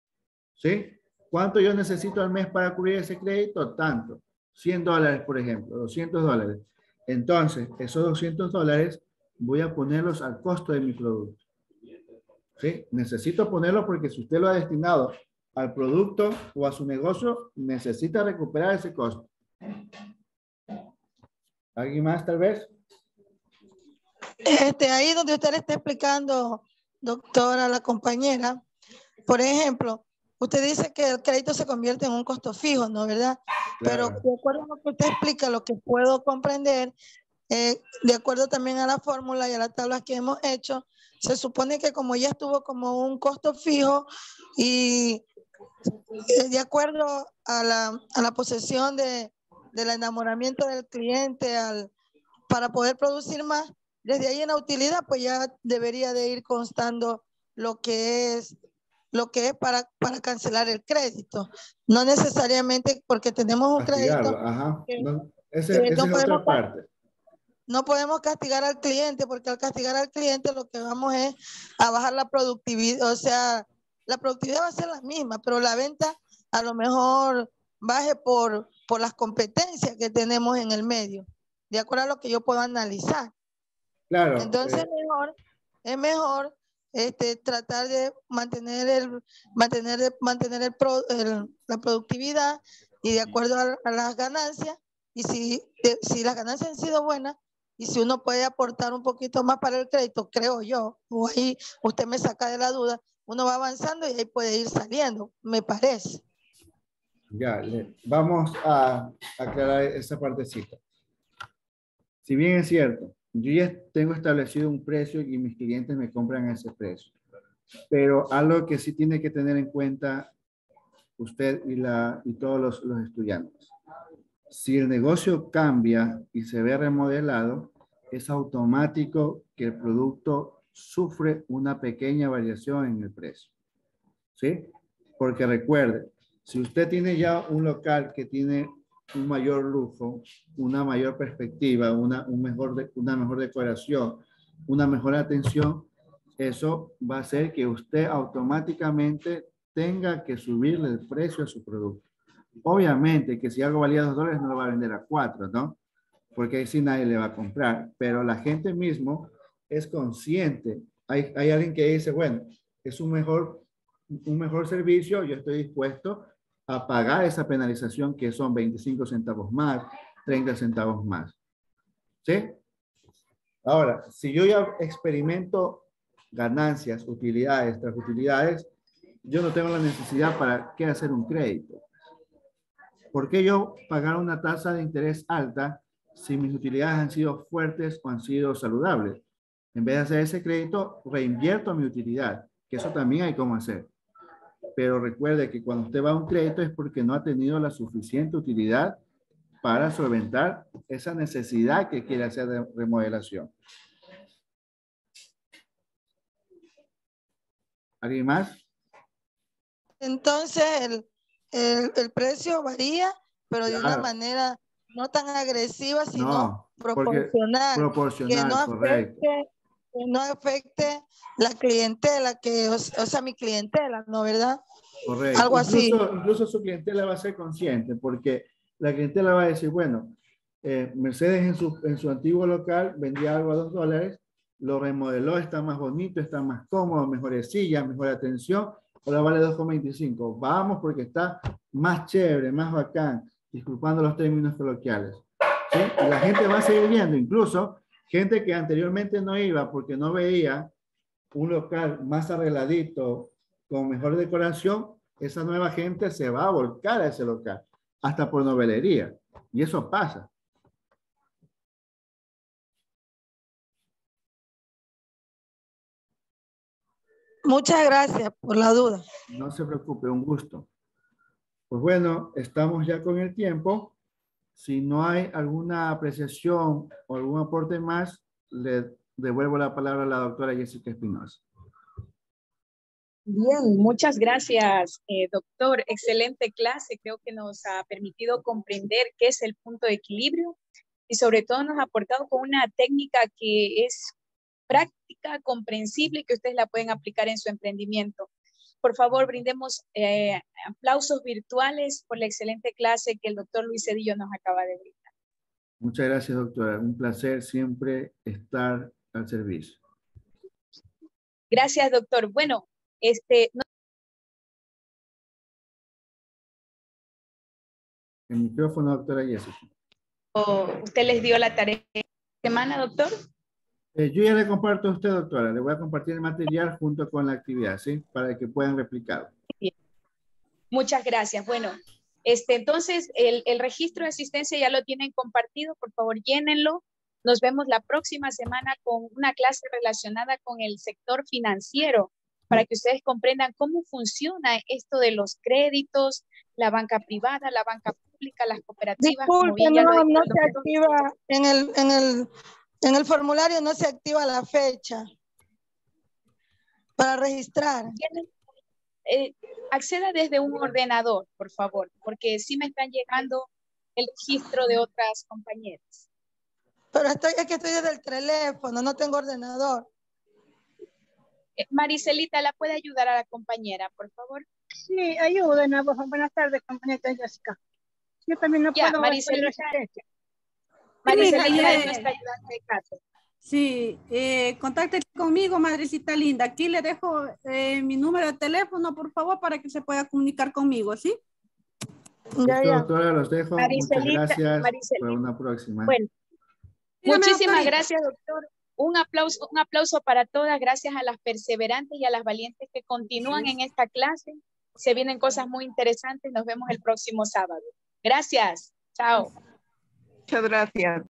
¿Sí? ¿Cuánto yo necesito al mes para cubrir ese crédito? Tanto. $100, por ejemplo, $200. Entonces, esos $200 voy a ponerlos al costo de mi producto. ¿Sí? Necesito ponerlo porque si usted lo ha destinado al producto o a su negocio, necesita recuperar ese costo. ¿Alguien más tal vez? Ahí donde usted le está explicando, doctora, a la compañera, por ejemplo, usted dice que el crédito se convierte en un costo fijo, ¿no? ¿Verdad? Claro. Pero de acuerdo a lo que usted explica, lo que puedo comprender, de acuerdo también a la fórmula y a las tablas que hemos hecho, se supone que como ya estuvo como un costo fijo y de acuerdo a la posesión del enamoramiento del cliente para poder producir más, desde ahí en la utilidad pues ya debería de ir constando lo que es para cancelar el crédito. No necesariamente porque tenemos un crédito. Ajá. Esa es otra parte. No podemos castigar al cliente porque al castigar al cliente lo que vamos es a bajar la productividad. O sea, la productividad va a ser la misma, pero la venta a lo mejor baje por las competencias que tenemos en el medio, de acuerdo a lo que yo puedo analizar. Claro. Entonces es mejor tratar de mantener la productividad y de acuerdo a las ganancias, y si las ganancias han sido buenas y si uno puede aportar un poquito más para el crédito, creo yo, o ahí usted me saca de la duda, uno va avanzando y ahí puede ir saliendo, me parece. Ya, vamos a aclarar esa partecita. Si bien es cierto, yo ya tengo establecido un precio y mis clientes me compran a ese precio. Pero algo que sí tiene que tener en cuenta usted y todos los estudiantes. Si el negocio cambia y se ve remodelado, es automático que el producto sufre una pequeña variación en el precio. ¿Sí? Porque recuerde, si usted tiene ya un local que tiene un mayor lujo, una mayor perspectiva, una mejor decoración, una mejor atención, eso va a hacer que usted automáticamente tenga que subirle el precio a su producto. Obviamente que si algo valía $2 no lo va a vender a 4, ¿no? porque ahí sí nadie le va a comprar, pero la gente mismo es consciente. Hay alguien que dice, bueno, es un mejor servicio, yo estoy dispuesto a pagar esa penalización que son 25 centavos más, 30 centavos más. ¿Sí? Ahora, si yo ya experimento ganancias, utilidades, tras utilidades, yo no tengo la necesidad para qué hacer un crédito. ¿Por qué yo pagar una tasa de interés alta si mis utilidades han sido fuertes o han sido saludables? En vez de hacer ese crédito, reinvierto mi utilidad, que eso también hay cómo hacer. Pero recuerde que cuando usted va a un crédito es porque no ha tenido la suficiente utilidad para solventar esa necesidad que quiere hacer de remodelación. ¿Alguien más? Entonces, el precio varía, pero de una manera no tan agresiva, sino proporcional. Proporcional, correcto. Que no afecte la clientela, o sea, mi clientela, ¿no, verdad? Correcto. Algo así. Incluso su clientela va a ser consciente, porque la clientela va a decir, bueno, Mercedes en su antiguo local vendía algo a $2, lo remodeló, está más bonito, está más cómodo, mejores sillas, mejor atención, ahora vale 2,25. Vamos porque está más chévere, más bacán, disculpando los términos coloquiales. ¿Sí? Y la gente va a seguir viendo, incluso gente que anteriormente no iba porque no veía un local más arregladito, con mejor decoración, esa nueva gente se va a volcar a ese local, hasta por novelería. Y eso pasa. Muchas gracias por la duda. No se preocupe, un gusto. Pues bueno, estamos ya con el tiempo. Si no hay alguna apreciación o algún aporte más, le devuelvo la palabra a la doctora Jessica Espinosa. Bien, muchas gracias, doctor. Excelente clase. Creo que nos ha permitido comprender qué es el punto de equilibrio y sobre todo nos ha aportado con una técnica que es práctica, comprensible y que ustedes la pueden aplicar en su emprendimiento. Por favor, brindemos aplausos virtuales por la excelente clase que el doctor Luis Cedillo nos acaba de brindar. Muchas gracias, doctora. Un placer siempre estar al servicio. Gracias, doctor. Bueno, El micrófono, doctora Jessica. ¿Usted les dio la tarea de semana, doctor? Yo ya le comparto a usted, doctora. Le voy a compartir el material junto con la actividad, ¿sí? Para que puedan replicar. Bien. Muchas gracias. Bueno, entonces el registro de asistencia ya lo tienen compartido. Por favor, llénenlo. Nos vemos la próxima semana con una clase relacionada con el sector financiero para que ustedes comprendan cómo funciona esto de los créditos, la banca privada, la banca pública, las cooperativas. Disculpe, no se activa en el formulario, no se activa la fecha para registrar. Acceda desde un ordenador, por favor, porque sí me están llegando el registro de otras compañeras. Pero es que estoy desde el teléfono, no tengo ordenador. Maricelita, ¿la puede ayudar a la compañera, por favor? Sí, ayúdenme. Buenas tardes, compañera Jessica. Yo también no puedo... Maricelita no está ayudando de caso. Sí, contáctese conmigo, madrecita linda. Aquí le dejo mi número de teléfono, por favor, para que se pueda comunicar conmigo, ¿sí? Ya. Doctora, los dejo. Muchas gracias. Maricelita. Para una próxima. Bueno, muchísimas gracias, doctor. Un aplauso para todas. Gracias a las perseverantes y a las valientes que continúan en esta clase. Se vienen cosas muy interesantes. Nos vemos el próximo sábado. Gracias. Chao. Muchas gracias.